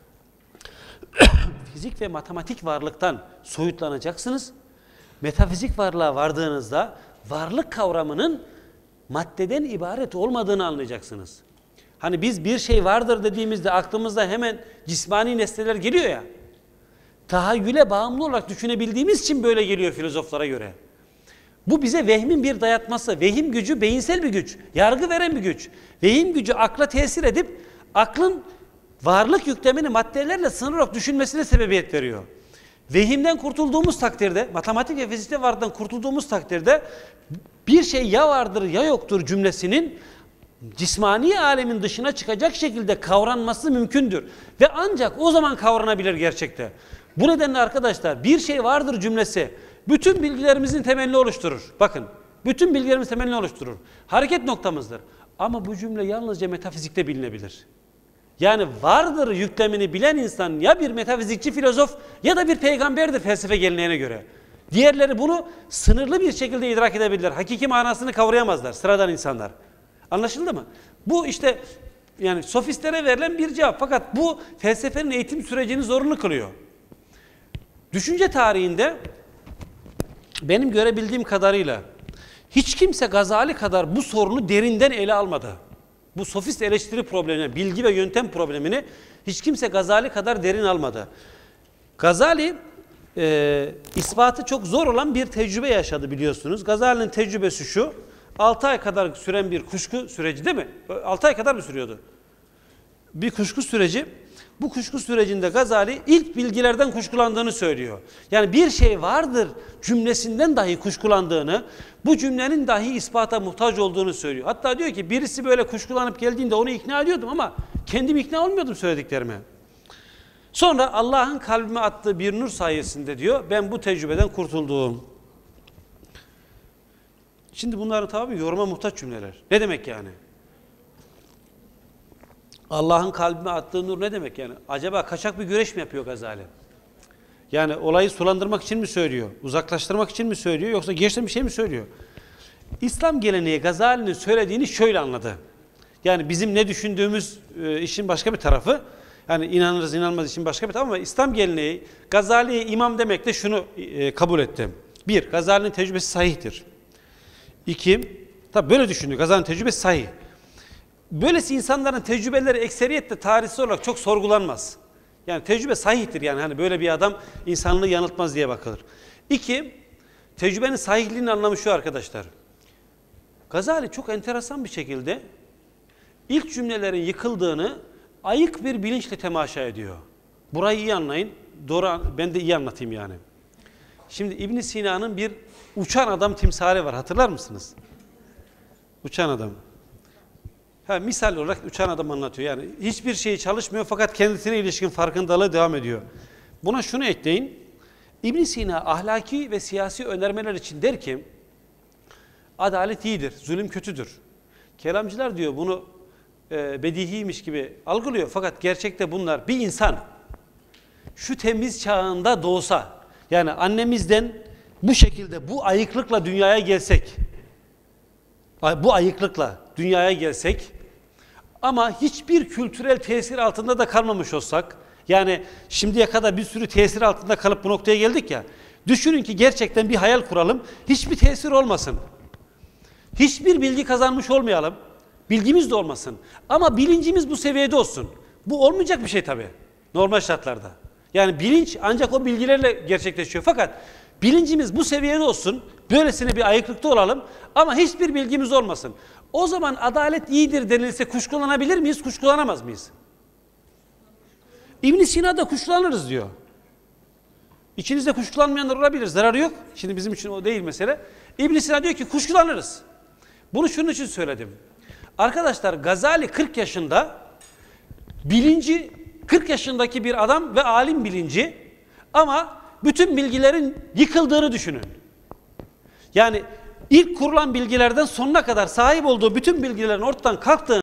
fizik ve matematik varlıktan soyutlanacaksınız. Metafizik varlığa vardığınızda varlık kavramının maddeden ibaret olmadığını anlayacaksınız. Hani biz bir şey vardır dediğimizde aklımızda hemen cismani nesneler geliyor ya. Tahayyüle bağımlı olarak düşünebildiğimiz için böyle geliyor filozoflara göre. Bu bize vehmin bir dayatması. Vehim gücü beyinsel bir güç. Yargı veren bir güç. Vehim gücü akla tesir edip aklın varlık yüklemini maddelerle sınır olarak düşünmesine sebebiyet veriyor. Vehimden kurtulduğumuz takdirde, matematik ve fizikte varlıktan kurtulduğumuz takdirde bir şey ya vardır ya yoktur cümlesinin cismani alemin dışına çıkacak şekilde kavranması mümkündür. Ve ancak o zaman kavranabilir gerçekte. Bu nedenle arkadaşlar bir şey vardır cümlesi bütün bilgilerimizin temelini oluşturur. Bakın, bütün bilgilerimiz temelini oluşturur. Hareket noktamızdır. Ama bu cümle yalnızca metafizikte bilinebilir. Yani vardır yüklemini bilen insan ya bir metafizikçi filozof ya da bir peygamberdir felsefe geleneğine göre. Diğerleri bunu sınırlı bir şekilde idrak edebilirler. Hakiki manasını kavrayamazlar sıradan insanlar. Anlaşıldı mı? Bu işte yani sofistlere verilen bir cevap. Fakat bu felsefenin eğitim sürecini zorunlu kılıyor. Düşünce tarihinde benim görebildiğim kadarıyla hiç kimse Gazali kadar bu sorunu derinden ele almadı. Bu sofist eleştiri problemini, bilgi ve yöntem problemini hiç kimse Gazali kadar derin almadı. Gazali e, ispatı çok zor olan bir tecrübe yaşadı biliyorsunuz. Gazali'nin tecrübesi şu, altı ay kadar süren bir kuşku süreci değil mi? altı ay kadar mı sürüyordu? Bir kuşku süreci. Bu kuşku sürecinde Gazali ilk bilgilerden kuşkulandığını söylüyor. Yani bir şey vardır cümlesinden dahi kuşkulandığını, bu cümlenin dahi ispata muhtaç olduğunu söylüyor. Hatta diyor ki birisi böyle kuşkulanıp geldiğinde onu ikna ediyordum ama kendim ikna olmuyordum söylediklerime. Sonra Allah'ın kalbime attığı bir nur sayesinde diyor ben bu tecrübeden kurtuldum. Şimdi bunların tabi yoruma muhtaç cümleler. Ne demek yani? Allah'ın kalbime attığı nur ne demek yani? Acaba kaçak bir güreş mi yapıyor Gazali? Yani olayı sulandırmak için mi söylüyor? Uzaklaştırmak için mi söylüyor? Yoksa gerçekten bir şey mi söylüyor? İslam geleneği Gazali'nin söylediğini şöyle anladı. Yani bizim ne düşündüğümüz e, işin başka bir tarafı. Yani inanırız inanmaz işin başka bir tarafı ama İslam geleneği Gazali'ye imam demekle şunu e, kabul etti. Bir, Gazali'nin tecrübesi sahihtir. İki, tabi böyle düşünüyor. Gazali'nin tecrübesi sahih. Böylesi insanların tecrübeleri ekseriyette tarihsel olarak çok sorgulanmaz. Yani tecrübe sahihtir yani hani böyle bir adam insanlığı yanıltmaz diye bakılır. İki, tecrübenin sahihliğinin anlamı şu arkadaşlar. Gazali çok enteresan bir şekilde ilk cümlelerin yıkıldığını ayık bir bilinçle temaşa ediyor. Burayı iyi anlayın. Doğru, ben de iyi anlatayım yani. Şimdi İbn Sina'nın bir uçan adam timsali var. Hatırlar mısınız? Uçan adam. Ha, misal olarak uçan adam anlatıyor. Yani hiçbir şey çalışmıyor fakat kendisine ilişkin farkındalığı devam ediyor. Buna şunu ekleyin. İbn Sina ahlaki ve siyasi önermeler için der ki adalet iyidir, zulüm kötüdür. Kelamcılar diyor bunu e, bedihiymiş gibi algılıyor fakat gerçekte bunlar bir insan şu temiz çağında doğsa yani annemizden bu şekilde bu ayıklıkla dünyaya gelsek bu ayıklıkla dünyaya gelsek ama hiçbir kültürel tesir altında da kalmamış olsak yani şimdiye kadar bir sürü tesir altında kalıp bu noktaya geldik ya düşünün ki gerçekten bir hayal kuralım hiçbir tesir olmasın. Hiçbir bilgi kazanmış olmayalım. Bilgimiz de olmasın. Ama bilincimiz bu seviyede olsun. Bu olmayacak bir şey tabii. Normal şartlarda. Yani bilinç ancak o bilgilerle gerçekleşiyor. Fakat bilincimiz bu seviyede olsun. Böylesine bir ayıklıkta olalım. Ama hiçbir bilgimiz olmasın. O zaman adalet iyidir denilse kuşkulanabilir miyiz? Kuşkulanamaz mıyız? İbn Sina'da kuşkulanırız diyor. İçinizde kuşkulanmayanlar olabilir. Zararı yok. Şimdi bizim için o değil mesele. İbn Sina diyor ki kuşkulanırız. Bunu şunun için söyledim. Arkadaşlar Gazali kırk yaşında bilinci kırk yaşındaki bir adam ve alim bilinci ama bütün bilgilerin yıkıldığını düşünün. Yani ilk kurulan bilgilerden sonuna kadar sahip olduğu bütün bilgilerin ortadan kalktığını